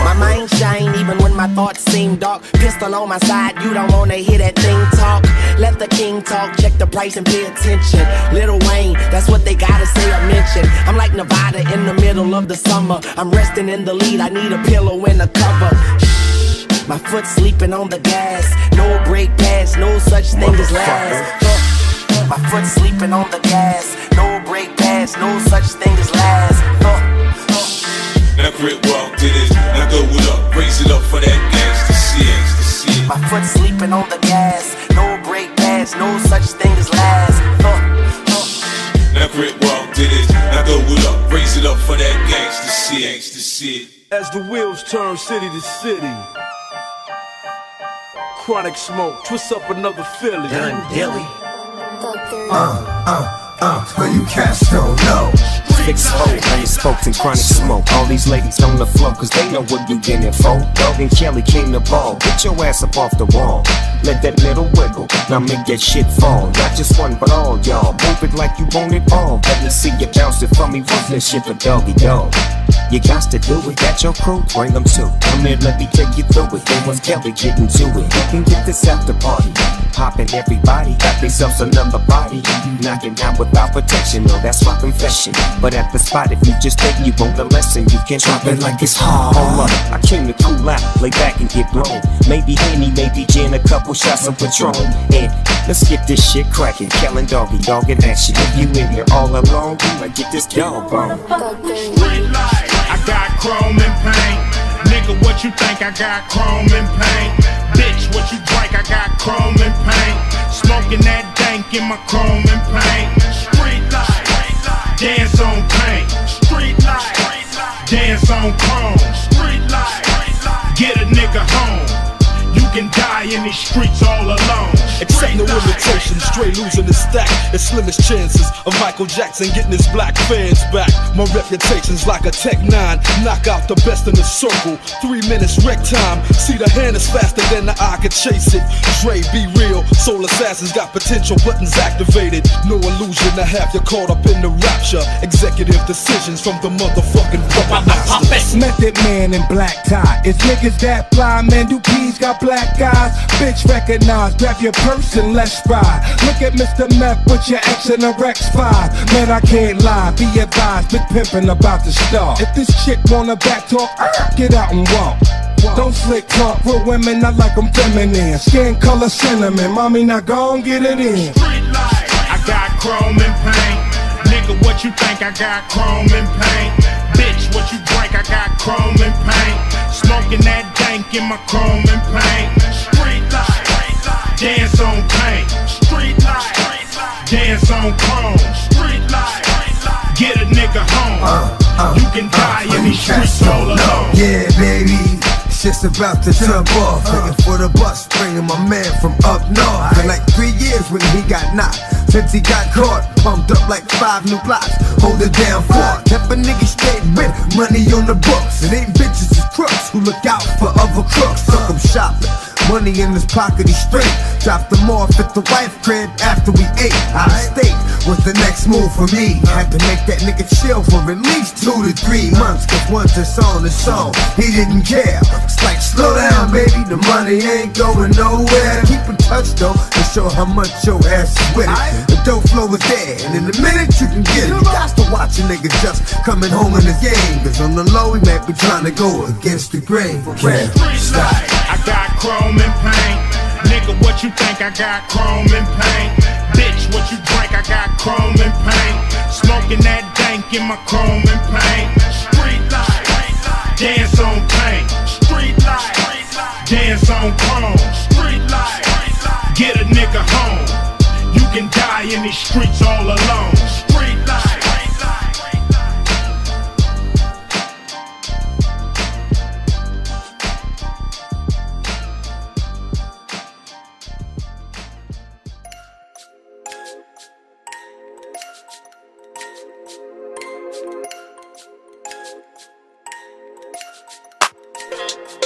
dog. Pistol on my side, you don't wanna hear that thing talk. Let the king talk, check the price and pay attention. Lil Wayne, that's what they gotta say or mention. I'm like Nevada in the middle of the summer. I'm resting in the lead, I need a pillow and a cover. Shh, my foot sleeping on the gas. No brake pads, no such thing as last. Uh, my foot sleeping on the gas. No brake pads, no such thing as last. Uh, uh. Now Crit walk to this, now throw it up, raise it up for that gangsta shit. My foot sleeping on the gas. No brake pads, no such thing as last. Uh, uh. Now Crit walk to this, now throw it up, raise it up for that gangsta shit. Gangsta shit. As the wheels turn city to city, Chronic Smoke twists up another Philly. Done Dilly. Uh, uh, uh, but you cats don't know. Six fold, honey spokes and Chronic Smoke. All these ladies on the floor, cause they know what you in it for. Dog and Kelly came to ball. Get your ass up off the wall. Let that middle wiggle, now make that shit fall. Not just one, but all y'all. Move it like you want it all. Let me see you bounce it for me. What's this shit for doggy dog? You got to do it, got your crew, bring them too. Come here, let me take you through it. Then once Kelly getting to it, you can get this after party. Poppin' everybody, got themselves another body. Knocking out without protection, no, that's my confession. But at the spot, if you just think you want the lesson, you can drop it like it's hard. Hold up, I came to cool out, lay back and get blown. Maybe Henny, maybe gin, a couple shots of Patron. And let's get this shit cracking. Kellen doggy, dog in action. If you in here all alone, you might get this dog on. I got chrome and paint. Nigga, what you think? I got chrome and paint. Bitch, what you drink? I got chrome and paint. Smoking that dank in my chrome and paint. Street light, dance on paint. Street light, dance on chrome. Street light, get a nigga home. You can die in these streets all alone. Accept no limitations, straight losing his stack. It's slimmest chances of Michael Jackson getting his black fans back. My reputation's like a Tech nine, knock out the best in the circle. Three minutes wreck time, see the hand is faster than the eye could chase it. Dre, be real, soul assassins got potential buttons activated. No illusion to have you caught up in the rapture. Executive decisions from the motherfucking puppet master. Method Man in black tie. It's niggas that fly, man, do peas got black eyes. Bitch recognize, grab your purse and let's ride. Look at Mister Meth with your X and a Rex five. Man, I can't lie, be advised, big pimpin' about to start. If this chick wanna back talk, get out and walk. Don't slick talk, real women, I like them feminine. Skin color cinnamon, mommy, now go and get it in. Street light, I got chrome and paint. Nigga, what you think? I got chrome and paint. Bitch, what you drink? I got chrome and paint. Smoking that dank in my chrome and paint. Street light, dance on paint. Street light, dance on chrome. Street light, get a nigga home. Uh, uh, you can die uh, in these streets all alone. Yeah, baby. Just about to jump off, waiting for the bus, bringing my man from up north. Been like three years when he got knocked. Since he got caught, pumped up like five new blocks. Hold it down for kept a nigga straight with money on the books. It ain't bitches, it's crooks who look out for other crooks. Took him shopping, money in his pocket, he straight. Dropped them off at the wife crib after we ate. Out of state was the next move for me. Had to make that nigga chill for at least two to three months. Cause once it's on, it's on. He didn't care. It's like, slow down, baby, the money ain't going nowhere. Keep in touch though, to show how much your ass is with it. The dope flow is there, and in a minute you can get it. You got to watch a nigga just coming home in the game. Cause on the low, he might be trying to go against the grain. Well, slide. I got chrome and paint. Nigga, what you think? I got chrome and paint. Bitch, what you drink? I got chrome and paint. Smoking that dank in my chrome and paint. Street light, dance on paint. Street light, dance on chrome. Street light, get a nigga home. You can die in these streets all alone. Street light.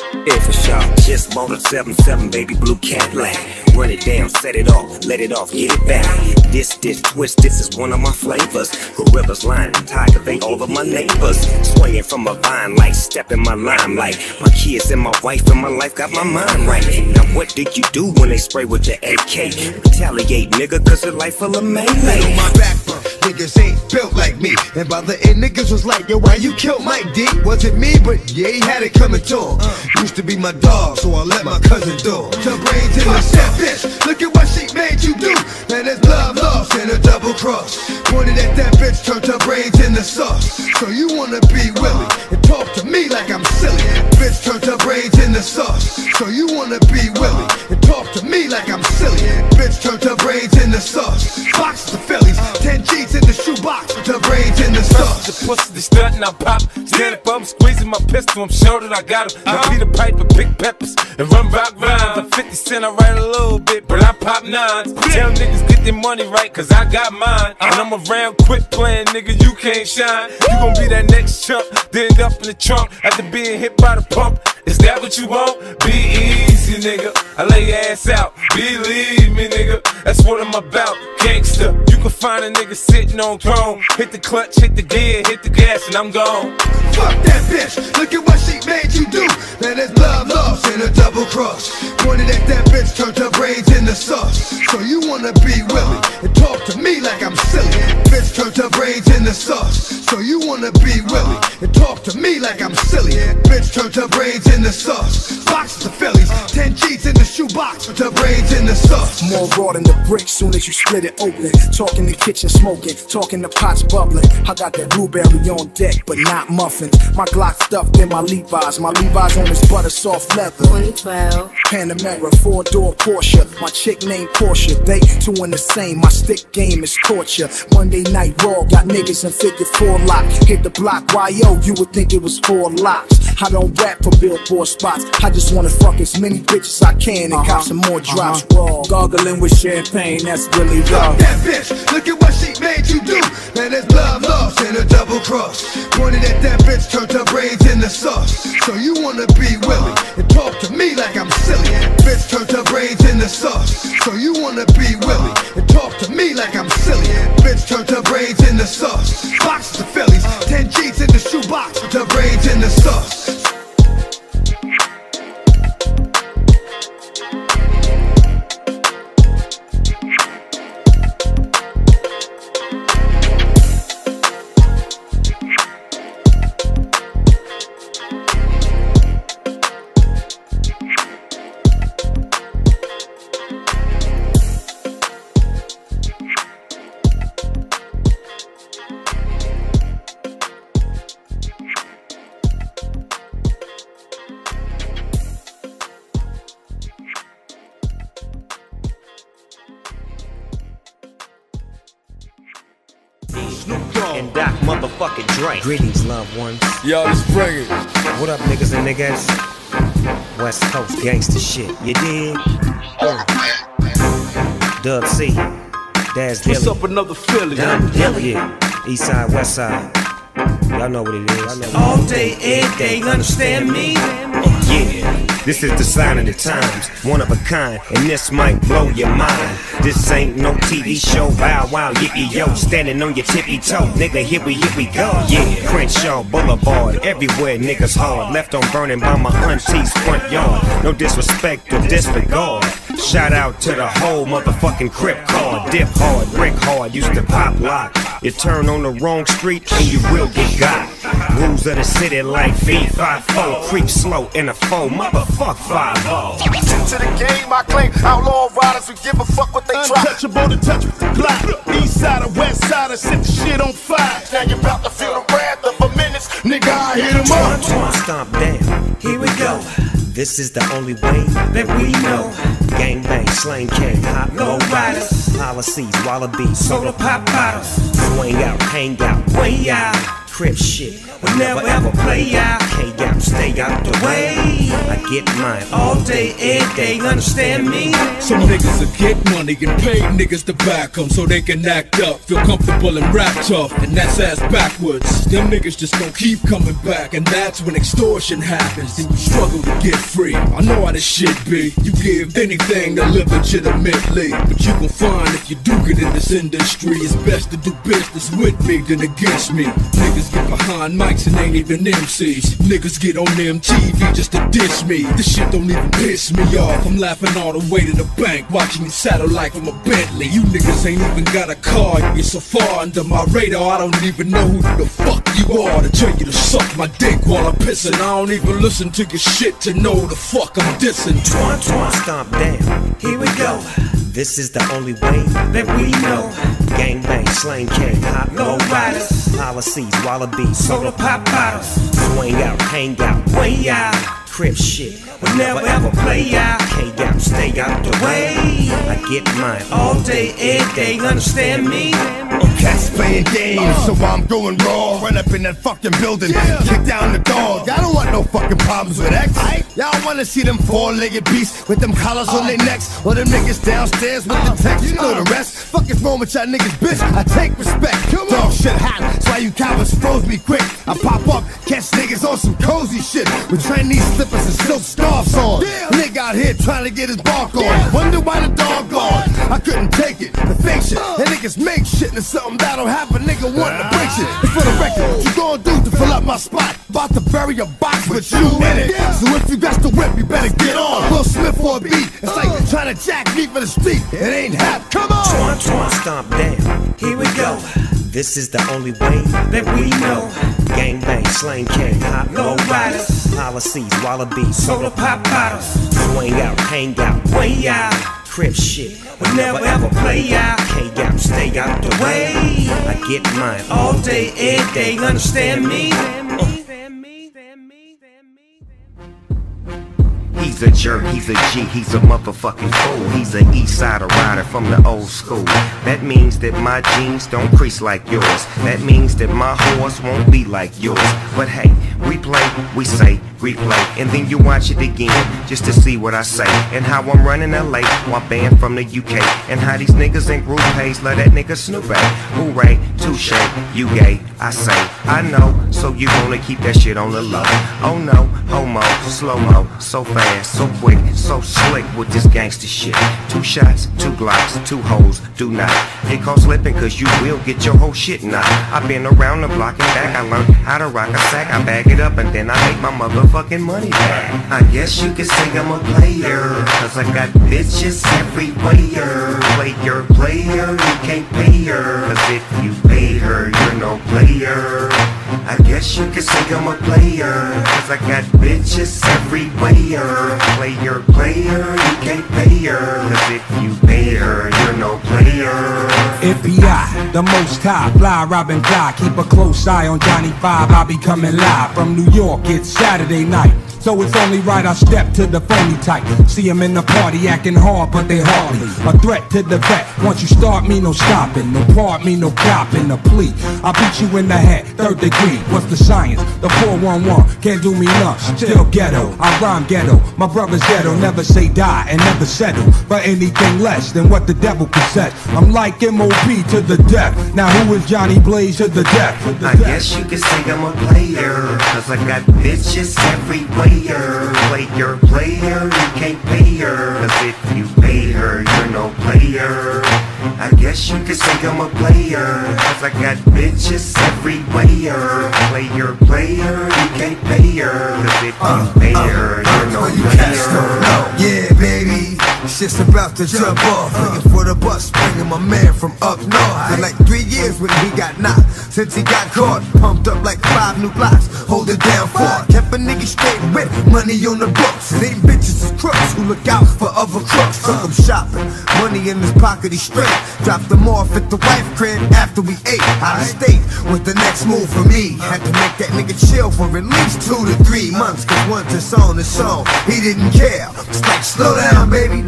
Yeah, for sure. Just bought a seven seven baby blue Cadillac. Run it down, set it off, let it off, get it back. This, this, twist, this is one of my flavors. Gorillas, lion, and tiger, they all of my neighbors. Swinging from a vine like stepping my limelight. My kids and my wife and my life got my mind right. Now what did you do when they spray with the A K? Retaliate, nigga, cause the life full of melee. On my backbone, niggas ain't built like me. And by the end, niggas was like, yo, why you killed Mike D? Wasn't me, but yeah, he had it coming to him. Used to be my dog, so I let my cousin do him. Her brains in the set, bitch. Look at what she made you do. Man, there's love lost in a double cross. Pointed at that bitch, turned her brains into sauce. So you wanna be Willie and talk to me like I'm silly. Bitch turned her brains into sauce. So you wanna be Willie and talk to me like I'm silly. Bitch turned her brains into sauce. Boxes of Phillies, ten G's in the shoebox, turned her brains into sauce. The pussy, the stunt, and I pop. Stand up, I'm squeezing my pistol, I'm sure that I got him. I beat a pipe with big peppers and run rock rhymes. I'm fifty cent, I write a little bit, but I pop nines. Tell niggas get their money right, cause I got mine. And I'm around, quit playing, nigga, you can't shine. You gon' be that next chump, then end up in the trunk after being hit by the pump. Is that what you want? Be easy, nigga. I lay your ass out. Believe me, nigga. That's what I'm about. Gangsta. You can find a nigga sitting on throne. Hit the clutch, hit the gear, hit the gas, and I'm gone. Fuck that bitch. Look at what she made you do. Man, there's love lost in a double cross. Pointed at that bitch, turned her brains into sauce. So you wanna be Willie and talk to me like I'm silly. Bitch turned her brains into sauce. So you wanna be Willie and talk to me like I'm silly. Bitch turned her brains into sauce. Boxes of Phillies, ten G's in the shoebox with her brains in the sauce. More raw than the brick soon as you split it open. Talking the kitchen smoking, talking the pots bubbling. I got that blueberry on deck, but not muffins. My Glock stuffed in my Levi's. My Levi's on this butter soft leather. twenty twelve Panamera, four door Porsche. My chick named Portia. They two in the same. My stick game is torture. Monday night raw, got niggas in figure four lock. Hit the block, Y O, you would think it was four locks. I don't rap for billboard spots. I just wanna fuck as many bitches I can and uh -huh. cop some more drops. Uh -huh. Raw, gargling with champagne, that's really raw. Fuck that bitch, look at what she made you do. Man, there's love lost in a double cross. Pointed at that bitch, turned her brains into sauce. So you wanna be Willie and talk to me like I'm silly. Bitch turned her brains into sauce. So you wanna be Willie and talk to me like I'm silly. Bitch turned her brains into sauce. Boxes of Phillies, ten G's in the shoebox with her brains in the sauce. And Doc motherfucking Dre. Greetings, loved ones. Yo, let's bring it. What up, niggas and niggas? West Coast gangsta shit, you dig? Uh. Dub C, Daz Dilly. What's up, another Philly? Dub Dilly, yeah. East side, west side. Y'all know what it is. Know All day, every day, understand me? Yeah. This is the sign of the times, one of a kind, and this might blow your mind. This ain't no T V show, bow wow, yippee yo, standing on your tippy toe, nigga, here we, here we go. Yeah, Crenshaw Boulevard, everywhere niggas hard, left on burning by my auntie's front yard. No disrespect or disregard. Shout out to the whole motherfucking Crip card, dip hard, brick hard, used to pop lock. You turn on the wrong street and you will get got. Rules of the city like V five four, creep slow in a foe, motherfuck five oh. To the game, I claim outlaw riders who give a fuck what they try. Untouchable to touch with the Glock. East side or west side, I set the shit on fire. Now you're about to feel the wrath of a menace. Nigga, I hit him up. Twin stomp down. Here we go. This is the only way that we know. Gang bang, slang king, hot low riders, policies, wallabies, soda pop bottles, swing out, hang out, way out. Crip shit, we never ever play out. K out, stay out the way. I get mine all day, every day, understand me? Some niggas will get money and pay niggas to back them so they can act up, feel comfortable and rap tough, and that's ass backwards. Them niggas just gon' keep coming back, and that's when extortion happens. Then you struggle to get free. I know how this shit be. You give anything to live legitimately, but you gon' find if you do get in this industry, it's best to do business with me than against me. Niggas get behind mics and ain't even M Cs. Niggas get on M T V just to diss me. This shit don't even piss me off. I'm laughing all the way to the bank, watching you saddle like I'm a Bentley. You niggas ain't even got a car. You're so far under my radar, I don't even know who the fuck you are to tell you to suck my dick while I'm pissing. I don't even listen to your shit to know the fuck I'm dissing. Twan, twan, stomp down. Here we go. This is the only way that we know. Gang bang, slang king, hot low riders, policies, wallabies, soda pop bottles, swing out, hang out, way out, crib shit. We never ever play out. K out, stay out the way. I get mine all day, every day, understand me? Cats playing games, so I'm going raw. Run up in that fucking building, kick down the dog. Y'all don't want no fucking problems with X. Y'all wanna see them four-legged beasts with them collars on their necks, or them niggas downstairs with the text. You know the rest. Fuck is wrong with y'all niggas, bitch? I take respect. Dog shit hot, that's why you cowards froze me quick. I pop up, catch niggas on some cozy shit with Chinese slippers and silk scarves on. Nigga out here trying to get his bark on. Wonder why the dog gone. I couldn't take it, the fake shit. And niggas make shit into something that'll have a nigga wanting to break shit. And for the record, what you gonna do to fill up my spot? About to bury a box with you in it. So if you got the whip, you better get on. Will Smith for a beat. It's like trying to jack me for the street. It ain't hap. Come on. Twan, twan, stomp down. Here we go. This is the only way that we know. Gang bang, slang king, hot low riders, policies, wallabies, soda pop bottles, swing out, hang out, way out, crib shit. We never ever play out. K out, stay out the way. I get mine all day, every day, understand me? He's a jerk, he's a G, he's a motherfucking fool. He's a east sider rider from the old school. That means that my jeans don't crease like yours. That means that my horse won't be like yours. But hey, we play, we say, replay, and then you watch it again just to see what I say and how I'm running L A while banned from the U K, and how these niggas in group pays love that nigga Snoop A. Hooray, touche, you gay, I say, I know, so you wanna keep that shit on the low. Oh no, homo, slow-mo, so fast, so quick, so slick with this gangster shit. Two shots, two glocks, two hoes, do not get caught slipping, cause you will get your whole shit knocked. I've been around the block and back, I learned how to rock a sack. I bag it up and then I make my motherfucking money back. I guess you could say I'm a player, cause I got bitches everywhere. Player, player, you can't pay her, cause if you pay her, you're no player. I guess you could say I'm a player, cause I got bitches everywhere. Player, player, you can't pay her, cause if you pay her, you're no player. F B I, the most high, fly, Robin Fly. Keep a close eye on Johnny Five, I'll be coming live from New York, it's Saturday night. So it's only right I step to the phony type. See him in the party acting hard, but they hardly a threat to the vet. Once you start, me no stopping. No part, me no copping. A plea, I beat you in the head, third degree. What's the science? The four one one can't do me none. Still ghetto, I rhyme ghetto. My brother's ghetto, never say die and never settle for anything less than what the devil possess. I'm like M O P to the death. Now who is Johnny Blaze to the death? To the I death. guess you could say I'm a player, cause I got bitches everywhere. Player, player, you can't pay her, cause if you pay her, you're no player. I guess you could say I'm a player, cause I got bitches everywhere. Player, player, you can't pay her, cause if you pay her, you're no player. Yeah, baby, shit's about to jump off. Looking for the bus, bringing my man from up north. For like three years when he got knocked, since he got caught, pumped up like five new blocks, hold it down for. Kept a nigga straight with money on the books. And ain't bitches is crooks who look out for other crooks. Took him shopping, money in his pocket, he straight. Dropped him off at the wife crib after we ate. Out of state was the next move for me. Had to make that nigga chill for at least two to three months. Cause once it's on, it's on. He didn't care. It's like, slow down, baby. The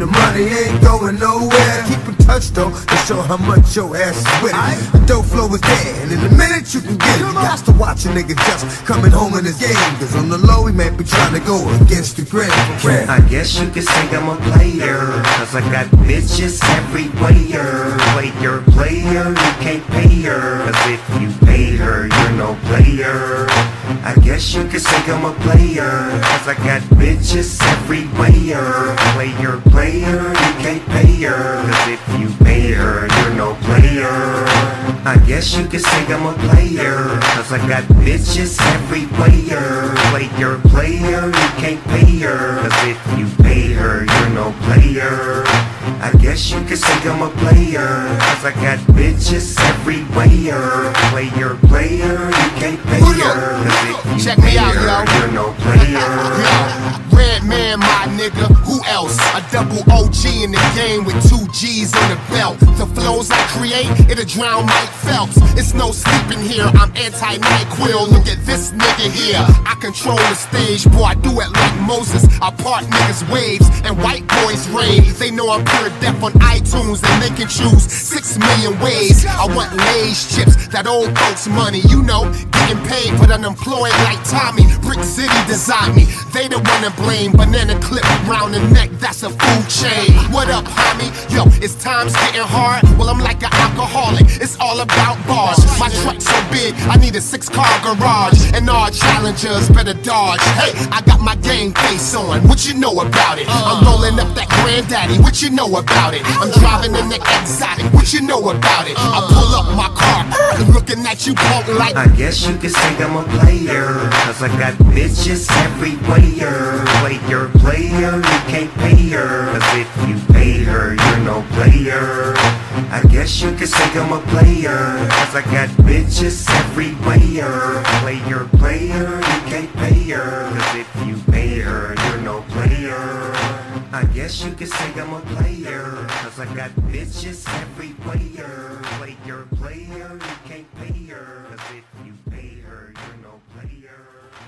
money ain't going nowhere. Keep in touch though, to show how much your ass is with it. The dope flow is there, and in a minute you can get it. You got to watch a nigga just coming home in his game, cause on the low he may be trying to go against the grain. I guess you could say I'm a player, cause I got bitches everywhere. Player, player, you can't pay her, cause if you pay her, you're no player. I guess you could say I'm a player, cause I got bitches everywhere. Player, player, you can't pay her, cause if you pay her, you're no player. I guess you could say I'm a player, cause I got bitches everywhere. Player, player, you can't pay her, cause if you pay her, you're no player. I guess you could say I'm a player, cause I got bitches everywhere. Player, player, you can't pay her, cause if you Check pay me out, her, yo. you're no player. Red man, my nigga, who else? A double O G in the game with two G's on the belt. The flows I create, it'll drown Mike Phelps. It's no sleeping here, I'm anti-NyQuil. Look at this nigga here, I control the stage. Boy, I do it like Moses. I part niggas' waves and white boys rave. They know I'm pure death on iTunes and they can choose six million ways. I want Lay's chips, that old folks money. You know, getting paid but unemployed like Tommy. Brick City designed me, they the one to blame. Banana clip round the neck, that's a food chain. What up, homie? Yo, it's times getting hard. Well, I'm like an alcoholic, it's all about bars. My truck's so big, I need a six-car garage. And all challengers better dodge. Hey, I got my game face on, what you know about it? I'm rolling up that granddaddy, what you know about it? I'm driving in the exotic, what you know about it? I pull up my car, looking at you punk like. I guess you could say I'm a player, cause I got bitches everywhere. Player, player, you can't pay her, cause if you pay her, you're no player. I guess you could say I'm a player, cause I got bitches everywhere. Player, player, you can't pay her, cause if you pay her, you're no player. I guess you could say I'm a player, cause I got bitches everywhere. Player, player, you can't pay her, cause if you pay her, you're no player.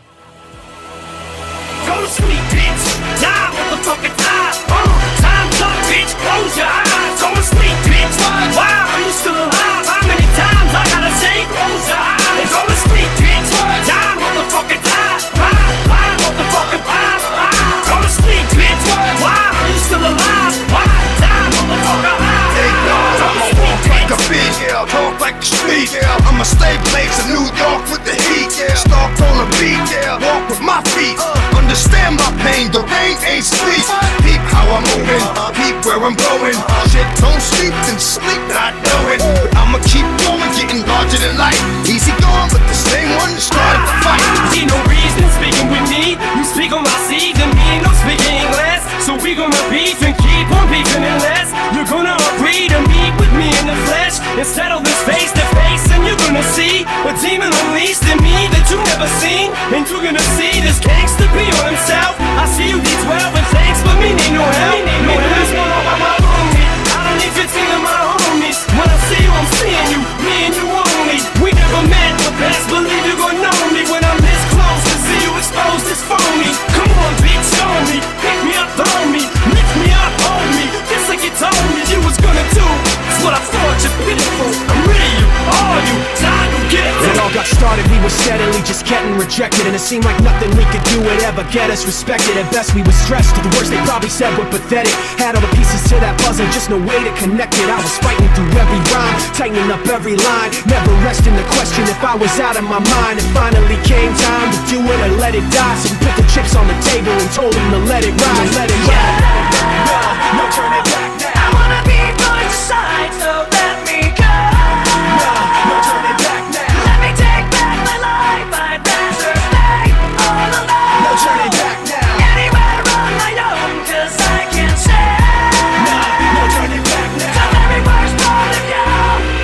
Go to sleep, bitch. Die, motherfucker, die. Uh, time's up, bitch. Close your eyes. Go to sleep, bitch. Why are you still alive? How many times I gotta say close your eyes? Go to sleep, bitch. Die, motherfucker, die. Why, why, motherfucker, why, why? Go to sleep, bitch. Why are you still alive? Why, die, motherfucker, why? I'ma walk like a beat, yeah, talk like a street, yeah. I'ma stay blaze in New York with the heat, yeah. Stalk on the beat, yeah, walk with my feet. Understand my pain, the rain ain't sleep. Peep how I'm moving, peep where I'm going. Shit don't sleep and sleep not knowing. But I'ma keep going, getting larger than life. Easy going, but the same one that started the fight. See no reason speaking with me. You speak on my seeds and me ain't no speaking English. So we gonna beef and keep on beefing unless you're gonna agree to meet with me in the flesh and settle this face to face. And you're gonna see a demon unleashed in me that you never seen. And you're gonna see this gangster be on himself. I see you need twelve and thanks, but me need no help. Me need no help. I don't need fifteen of my homies. When I see you, I'm seeing you. Me and you only. We never met, but best believe you're gonna know me when I'm this close to see you exposed as phony. Come on, bitch, show me. Pick me up, throw me. Lift me up, hold me. Just like you told me you was gonna do. That's what I thought you're pitiful. I'm rid of you, all you. Time to get it. When it all got started, we were steadily just getting rejected, and it seemed like nothing we could do would ever get us respected. At best, we were stressed. The worst they probably said were pathetic. Had all the pieces to that puzzle, just no way to connect it. I was fighting through every rhyme, tightening up every line, never resting to question if I was out of my mind. It finally came time to do it or let it die. So we put the chips on the table and told them to let it ride, let it ride. No, no turning back now. I wanna be by your side, so let me go. No, no turning back now. Let me take back my life. I'd rather stay all alone. No turning back now. Anywhere on my own, 'cause I can say. No, no turning back now. The very worst part of you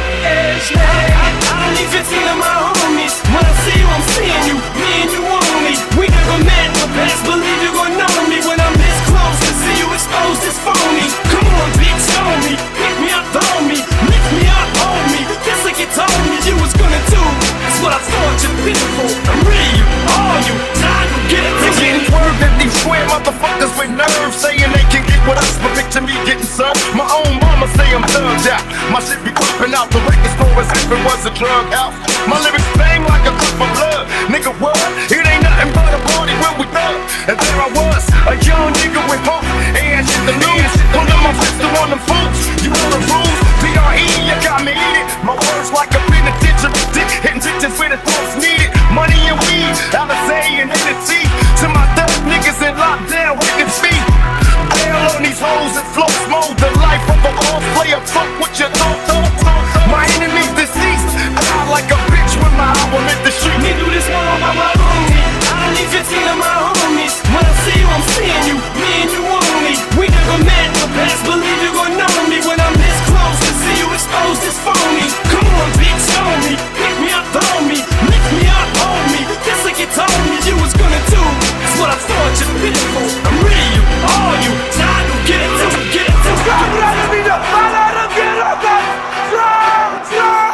is me. I, I don't need fifteen of my homies. When I see you, I'm seeing you. Me and you only. We never met, but best believe you're gonna know me when I'm this close to see you exposed as phony. Come on, bitch, show me. Pick me up, throw me. Lift me up, hold me. Just like you told me you was gonna do. That's what I thought you're pitiful. I'm rid of you, all you. Time to get it. You're getting word that these square motherfuckers with nerves saying they can get with us, but picture Imagine me getting served. My own mama say I'm thugged out. My shit be popping out the record store as if it was a drug house. My lyrics bang like a cup of blood. Nigga, what? It ain't nothing but a party when we thug. And there I was, a young nigga with hope. Ain't shit to lose. Pulling my pistol on them fools. You know the rules. P R E, you got me in it. My words like a penitentiary dick. Hitting bitches where the thoughts needed. Money and weed, Alizé and Hennessy. To my thug niggas in lockdown, witness me. Bail on these hoes and flow smoke. The life of a ball player. Fuck what you thought, thought, thought. My enemies deceased. Die like a bitch when my album hit the street. Me do this all by my homie. I don't need fifteen of my homies. When I see you, I'm seeing you. Me and you only. We never met, but best believe you gon' know me. When I'm this close to see you exposed, it's phony. Come on, bitch, show me. Pick me up, throw me. Lift me up, hold me. Just like you told me you was gonna do. That's what I thought you pitiful. I'm ready, you, all you. Time to get it to get it to Stop letting me know. I let him get up and drop, drop.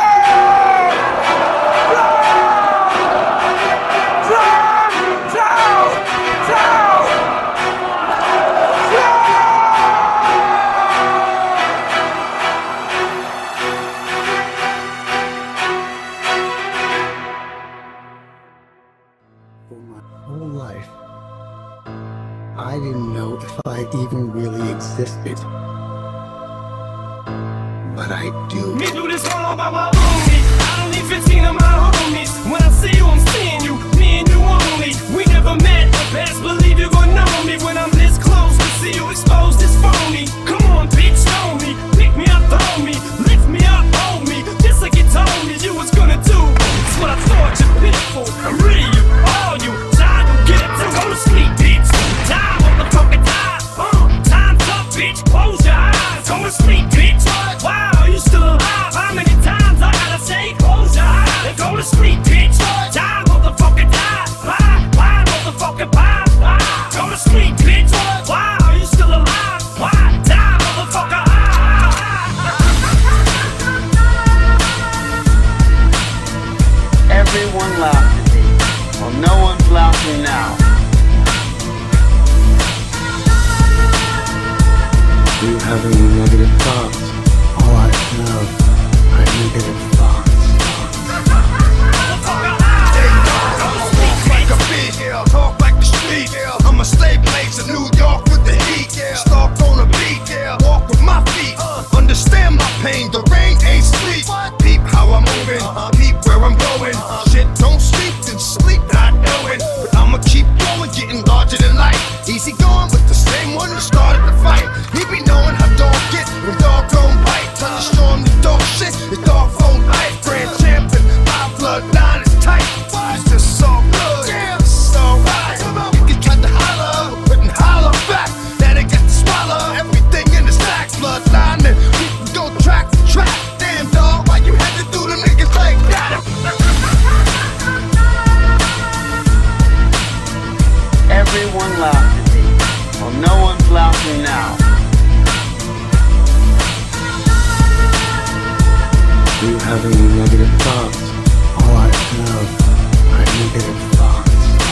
I didn't know if I even really existed. But I do. Me do this all by my homie. I don't need fifteen of my homies. When I see you, I'm seeing you. Me and you only. We never met, but best believe you gon' know me. When I'm this close to see you exposed, it's phony. Come on, bitch, show me. Pick me up, throw me. Lift me up, hold me. Just like you told me you was gonna do. That's what I thought you pitiful. I'm ready, you, all you. Time to get it to go to sleep, bitch. Time, motherfucking time. Uh, time's up, bitch. Close your eyes. Go to sleep, bitch. Wow, you still alive? How many times I gotta say close your eyes and go to sleep, bitch? Die, motherfucking die. Bye, bye, motherfucking bye, bye. Go to sleep, bitch. Wow, you still alive? Why? Die, motherfucker. Everyone laughed at me. Well, no one's laughing now. Do you have any negative thoughts? All I have are negative thoughts. Talk like a bitch, yeah. Talk like the street, yeah. I'm a slave place in New York with the heat, yeah. Stalked on a beat, yeah. Walk with my feet, uh. Understand my pain, the rain ain't sleep. Peep how I'm moving, uh-huh. Peep where I'm going, uh-huh. Shit don't sleep, then sleep not knowing. But I'ma keep going, getting larger than life. Easy going with the same one who started the fight. He be knowing how dog get when dog don't bite. Tell the storm the dog shit, the dog phone life. Grand champion, my bloodline is tight. It's just so good, yeah, so right. You can try to holler, couldn't holler back. Now they got to swallow everything in the stack. Bloodline and we can go track for track. Damn dog, why you had to do the niggas like that? Everyone laughed at me. Well, no one's laughing now. Do you have any negative thoughts? All I have are negative thoughts.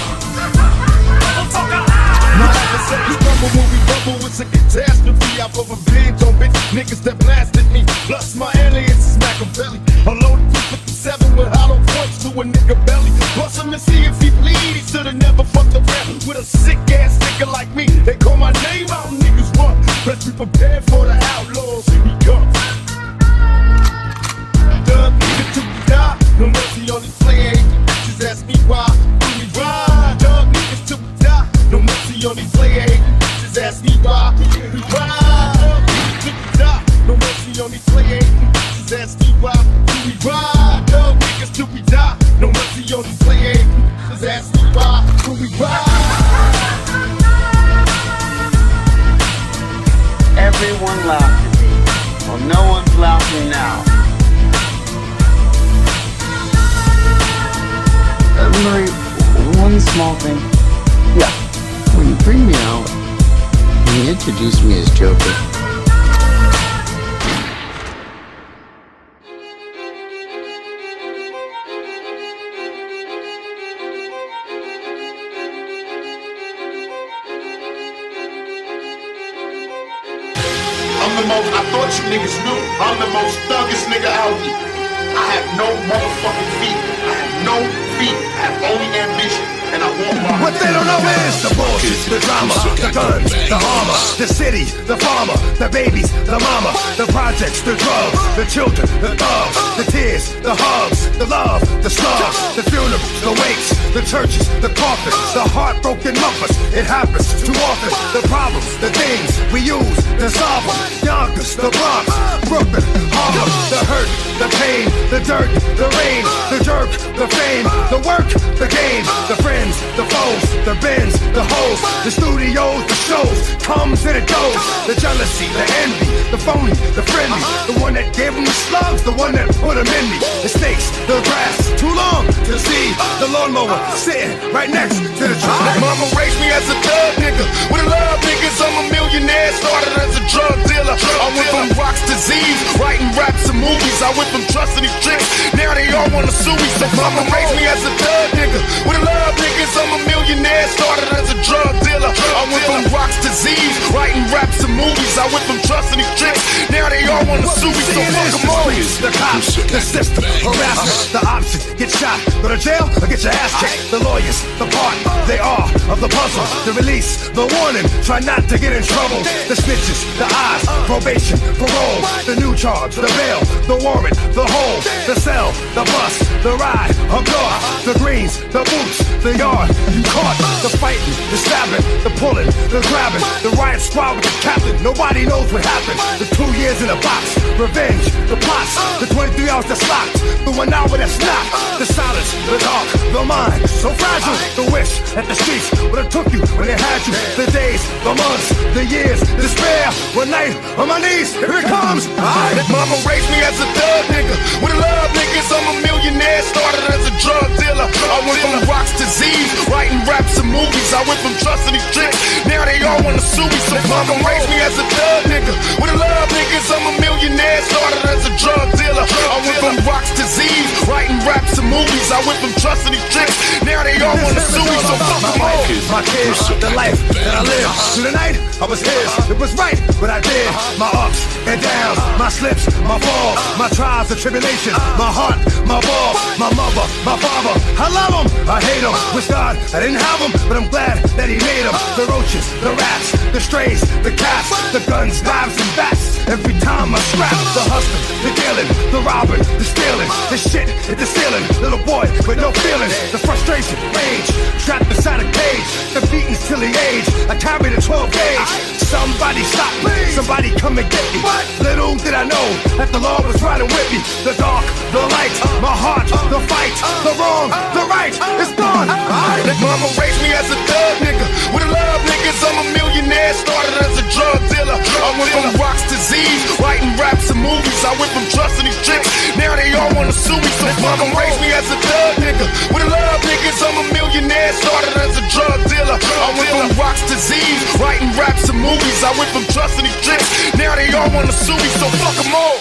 My adversaries rumble when we rumble. It's a catastrophe. I've revenge on bitch niggas that blasted me. Plus my alias is Machiavelli. A loaded two fifty-seven with hollow points to a nigga belly. Bust him to see if he bleed. He should've never fucked around with a sick ass nigga like me. They call my name out, niggas run. Let's be prepared for the outlaws. Here we come. Dub nigga to die. No mercy on these player haters. Bitches ask me why. Do we ride? Dub niggas to die. No mercy on these player haters. Bitches ask me why. Do we ride? Dub niggas to die. No mercy on these player haters. Bitches ask me why. Do we ride? Dub niggas till we die. No mercy on these player haters. Bitches ask me why. Do we ride? Everyone laughed at me. Well, no one's laughing now. Uh, Murray, one small thing. Yeah. When you bring me out, you introduce me as Joker. the most, I thought you niggas knew, I'm the most thuggest nigga out here. I have no motherfucking feet. I have no feet. I have only ambition. And I want my What they don't know is the bullshit, the drama, the guns, the armor, the city, the farmer, the babies, the mama, the projects, the drugs, the children, the thugs, the tears, the hugs, the love, the slugs, the funerals, the wakes, the churches, the coffins, the heartbroken muffers. It happens too often. The problems, the things we use to solve them. Yonkers, the Bronx, Brooklyn, Harlem, the hurt, the pain, the dirt, the rain, the jerk, the fame, the work, the game, the friends, the foes, the bins, the hoes, the studios, the shows, comes and it goes. The jealousy, the envy, the phony, the friendly, the one that gave them the slugs, the one that put them in me. The snakes, the grass, too long to see. The lawnmower sitting right next to the tree. Mama raised me as a thug nigga. With a lot of niggas, I'm a millionaire. Started as a drug dealer. I went from rocks to Z's, writing raps and movies. I went from trusting these chicks, now they all wanna sue me. So mama raised me as a thug nigga. With a lot of niggas, I'm a millionaire. Started as a drug dealer. I went from rocks to Z's, writing raps and movies. I went from trusting these chicks, now they all wanna sue me. So fuck them all. The cops, the system, harassment, the options, get shot, go to jail or get your ass kicked. The lawyers, the part, they are of the puzzle. The release, the warning, try not to get in trouble. The snitches, the eyes, probation, parole, the new charge, the bail, the warrant, the hold, the cell, the bus, the ride, a car, the greens, the boots, the yard, you caught, the fighting, the stabbing, the pulling, the grabbing, the riot squad with the captain, nobody knows what happened. The two years in a box, revenge, the plots, the twenty-three hours that's locked, the one hour that's not, the silence, the dark, the mind, so fragile, the wish that the streets would have took you when they had you, the days, the months, the years, despair, one night on my knees, here it comes. I, mama raised me as a thug nigga. With a lot of niggas, I'm a millionaire. Started as a drug dealer. I went from rocks to Z's, writing raps and movies. I went from trusting these chicks, now they all wanna sue me. So mama raised me as a thug nigga. With a lot of niggas, I'm a millionaire. Started as a drug dealer. I went from rocks to Z's, writing raps and movies. I went from trusting these chicks, now they all wanna sue me. So fuck them all. My kids, the life that I live. Through the night, I was his. It was right what I did. My ups and downs, my slips, my falls, my trials and tribulations, my heart, my ball, my mother, my father. I love him, I hate him. Wish God I didn't have him, but I'm glad that he made him. The roaches, the rats, the strays, the cats, the guns, knives, and bats. Every time I scrap, the hustling, the killing, the robbing, the stealing, the shit hit the ceiling. Little boy with no feelings, the frustration, rage, trapped inside a cage, the beatings till the age. I carried a twelve gauge. Somebody stop me, somebody come and get me. Little did I know that the law was riding with me. The dark, the light, my heart, the fight, the wrong, the right, it's gone. I, mama raised me as a thug nigga. With a lot of niggas, I'm a millionaire. Started as a drug dealer. I went from rocks to Z's, writing raps and movies. I went from trusting these chicks, now they all wanna sue me. So mama raised me as a thug nigga. With a lot of niggas, I'm a millionaire. Started as a drug dealer. I went from rocks to Z's, writing raps and movies. I went from trusting these chicks, now they all wanna sue me. So fuck them all.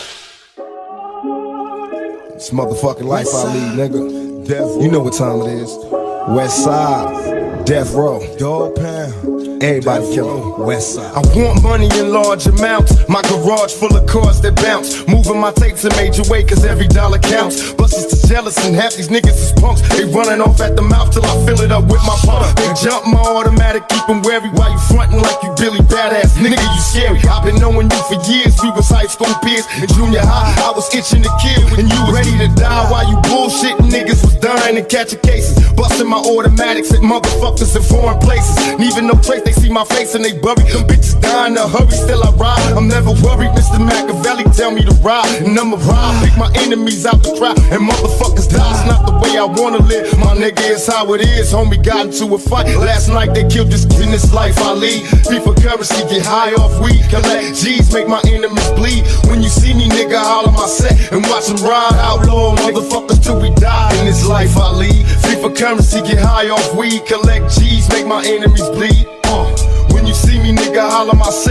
It's motherfucking life I lead, nigga. Death, you know what time it is. West Side, Death Row, Dog Pound, everybody killing West Side. I want money in large amounts. My garage full of cars that bounce. Moving my tapes in major way, cause every dollar counts. Busters to jealous and half these niggas is punks. They running off at the mouth till I fill it up with my pump. They jump my automatic, keep them wary while you frontin' like you Billy Badass. Nigga, you scary. I've been knowing you for years. We was high school peers. In junior high, I was itching to kill. And you was ready to die while you bullshitting. Niggas was dying and catching cases. Busting my automatics at motherfuckers in foreign places. Leaving no trace, they see my face and they bury. Them bitches dying in a hurry, still I ride. I'm never worried, Mister Machiavelli tell me to ride. And I'ma ride, pick my enemies out the crowd. And motherfuckers die, it's not the way I wanna live. My nigga, it's how it is, homie got into a fight. Last night they killed this in this life I lead. Beef for currency, get high off weed. Collect G's, make my enemies bleed. When you see me, nigga, holler my set. And watch them ride, outlaw motherfuckers till we die. In this life I lead. Beef for currency, get high off weed. Collect G's, make my enemies bleed. Uh. When you see me, nigga, holler my set and watch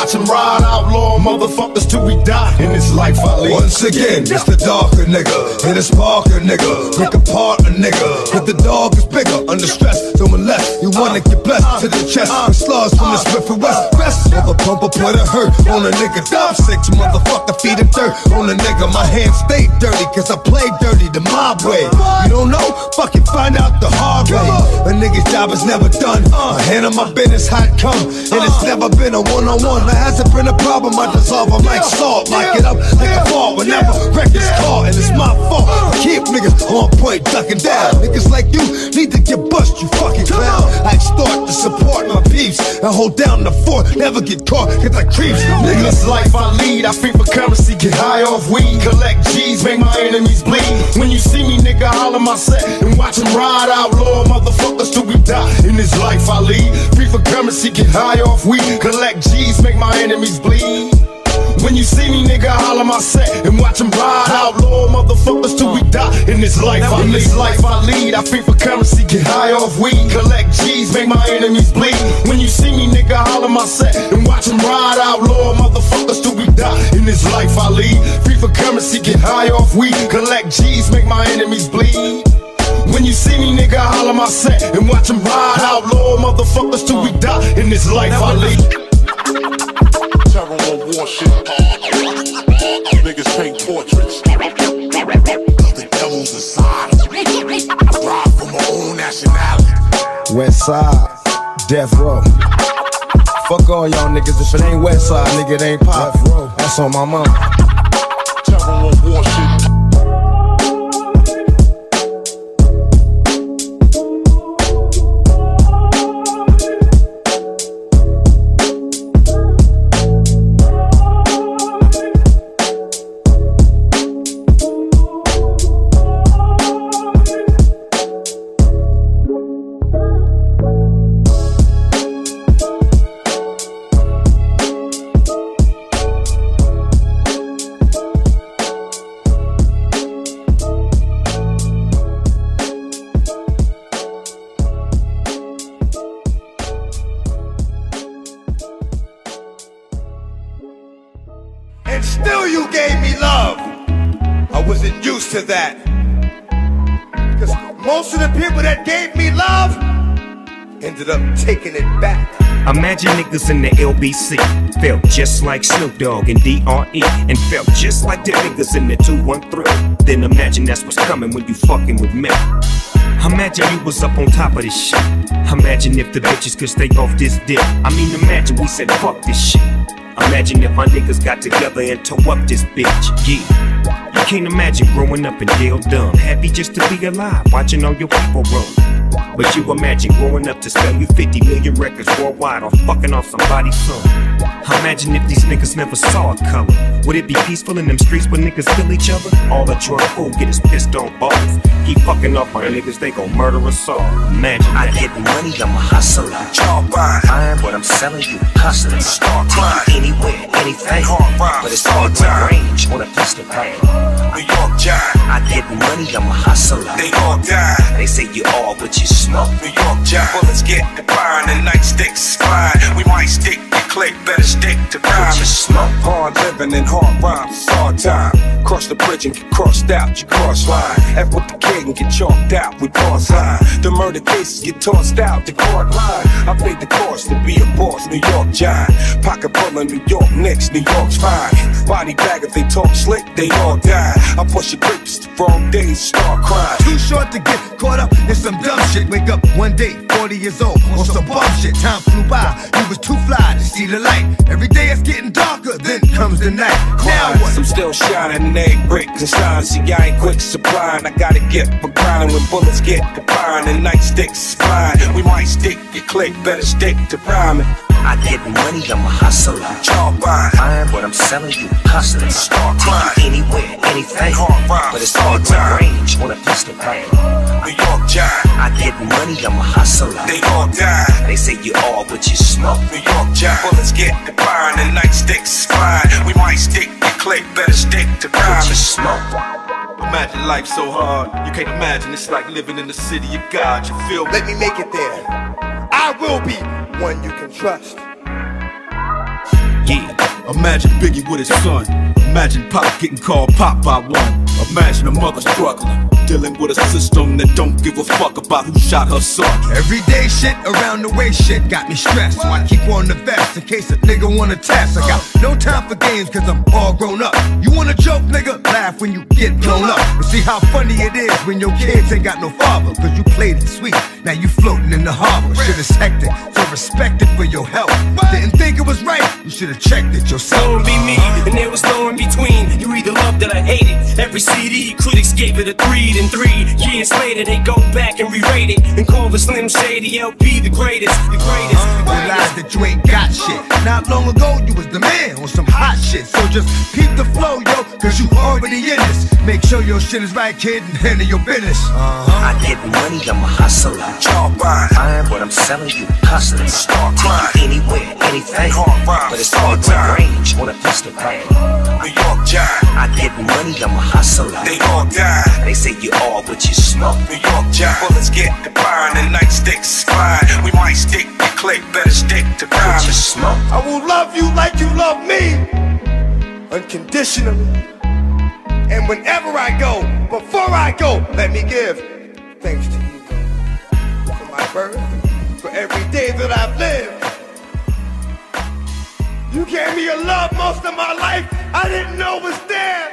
watch him ride outlaw motherfuckers till we die. In this life I lead. Once again, it's the darker nigga, and it's Parker nigga, pick apart a nigga, cause the dog is bigger, under stress, so unless you wanna get blessed to the chest, with slugs from the Smith and West, best of a pumper put a hurt on a nigga, dub six, motherfucker feed a dirt on a nigga, my hands stay dirty, cause I play dirty the mob way, you don't know, fuck it, find out the hard way, a nigga's job is never done, I handle my business how it come, and it's never been a one-on-one, there hasn't been a problem, I dissolve them like salt, lock it up like a ball, whenever records call, and it's my fault, I keep niggas on point, ducking down, niggas like you need to get bust, you fucking clown, I extort to support my peeps, and hold down the fort, never get caught, cause I creeps, in this life I lead, I feed for currency, get high off weed, collect G's, make my enemies bleed, when you see me nigga holler my set, and watch them ride outlaw motherfuckers till we die, in this life I lead, feed for currency, get high off weed, collect G's, make my enemies bleed. When you see me, nigga, holler my set and watch them ride outlaw motherfuckers till we die. In this life, I in this life I lead. I feed for currency, get high off weed, collect G's, make my enemies bleed. When you see me, nigga, holler my set and watch them ride outlaw motherfuckers till we die. In this life I lead. Feed for currency, get high off weed, collect G's, make my enemies bleed. When you see me, nigga, holler my set and watch them ride outlaw motherfuckers till we die. In this life I lead. Terror on war shit. Niggas paint portraits. The devil's inside. I ride for my own nationality. West Side, Death Row. Fuck all y'all niggas. If it ain't West Side, nigga, it ain't pop. That's on my mom. Terror on war shit. And still you gave me love. I wasn't used to that. Cause most of the people that gave me love ended up taking it back. Imagine niggas in the L B C felt just like Snoop Dogg and D R E, and felt just like the niggas in the two one three. Then imagine that's what's coming when you fucking with me. Imagine you was up on top of this shit. Imagine if the bitches could stay off this dick. I mean, imagine we said fuck this shit. Imagine if my niggas got together and tore up this bitch. Yeah, you can't imagine growing up and deal dumb, happy just to be alive, watching all your people run. But you imagine growing up to sell you fifty million records worldwide or fucking off somebody's son. Imagine if these niggas never saw a color. Would it be peaceful in them streets where niggas kill each other? All the drug fool get his pissed on balls. Keep fucking up on niggas, they gon' murder us all. Imagine I that. get money, I'm a hustler. Y'all buying, buying what I'm selling you, hustling. Start crying, anywhere, anything. But it's all my range on a pistol pad. New York Giant, I get money, I'm a hustler. They all die. They say you all, but you smoke. New York Giant, bullets get the fire and nightsticks flying. We might stick the click, better stick to crime. You smoke. Hard living and hard rhymes, hard time. Cross the bridge and get crossed out, you cross line. F with the kid and get chalked out, we pause line. The murder cases get tossed out, the court line. I paid the cost to be a boss, New York Giant. Pocket full of New York Knicks, New York's fine. Body bag if they talk slick, they all die. I push your grips, the wrong days, start crying. Too short to get caught up in some dumb shit. Wake up one day, forty years old, on some bum shit. Time flew by, you was too fly to see the light. Every day it's getting darker, then comes the night. Now what? I'm still shining, egg bricks and signs. See, I ain't quick supplying. I gotta get for grinding when bullets get to firing and nightsticks flying. We might stick your click, better stick to rhyming. I get money, I'm a hustler. Y'all buying, buying what I'm selling you, hustling. Start crying, anywhere, anything. But it's all my range on a pistol pad. New York Giant, I get money, I'm a hustler. They all die. They say you all, but you smoke. New York Giant, bullets get the firing and nightsticks flying. We might stick your click, better stick to rhyming. But you smoke. Imagine life so hard, you can't imagine. It's like living in the city of God, you feel me? Let me make it there. I will be one you can trust. Yeah, Imagine Biggie with his son. Imagine Pop getting called Pop by one. Imagine a mother struggling, dealing with a system that don't give a fuck about who shot her son. Everyday shit around the way shit got me stressed, so I keep on the vest in case a nigga wanna test. I got no time for games cause I'm all grown up. You wanna joke, nigga? Laugh when you get blown up. But see how funny it is when your kids ain't got no father, cause you played it sweet, now you floating in the harbor. Shit is hectic, so respect it for your health. Didn't think it was right, you should've checked it yourself. Don't be me, and there was no in between. You either loved it or hated. Every C D, critics gave it a three, then three years later they go back and re-rate it and call the Slim Shady L P the greatest, the greatest. Uh, realize that you ain't got shit. Not long ago you was the man on some hot shit. So just keep the flow, yo, cause you already in this. Make sure your shit is right, kid, and handle your business. Uh-huh. I get money, I'm a hustler. Jawbone, find what I'm selling you, custom. Start taking anywhere, anything. But it's all to range on a pistol bang. New York Giant, I get money, I'm a hustler. They all die. They say you all what you smoke. New York Giant, bullets get the burn and nightsticks flying. We might stick to click, better stick to crime. What you smoke? I will love you like you love me, unconditionally. And whenever I go, before I go, let me give thanks to you for my birth, for every day that I've lived. You gave me a love most of my life I didn't know was there.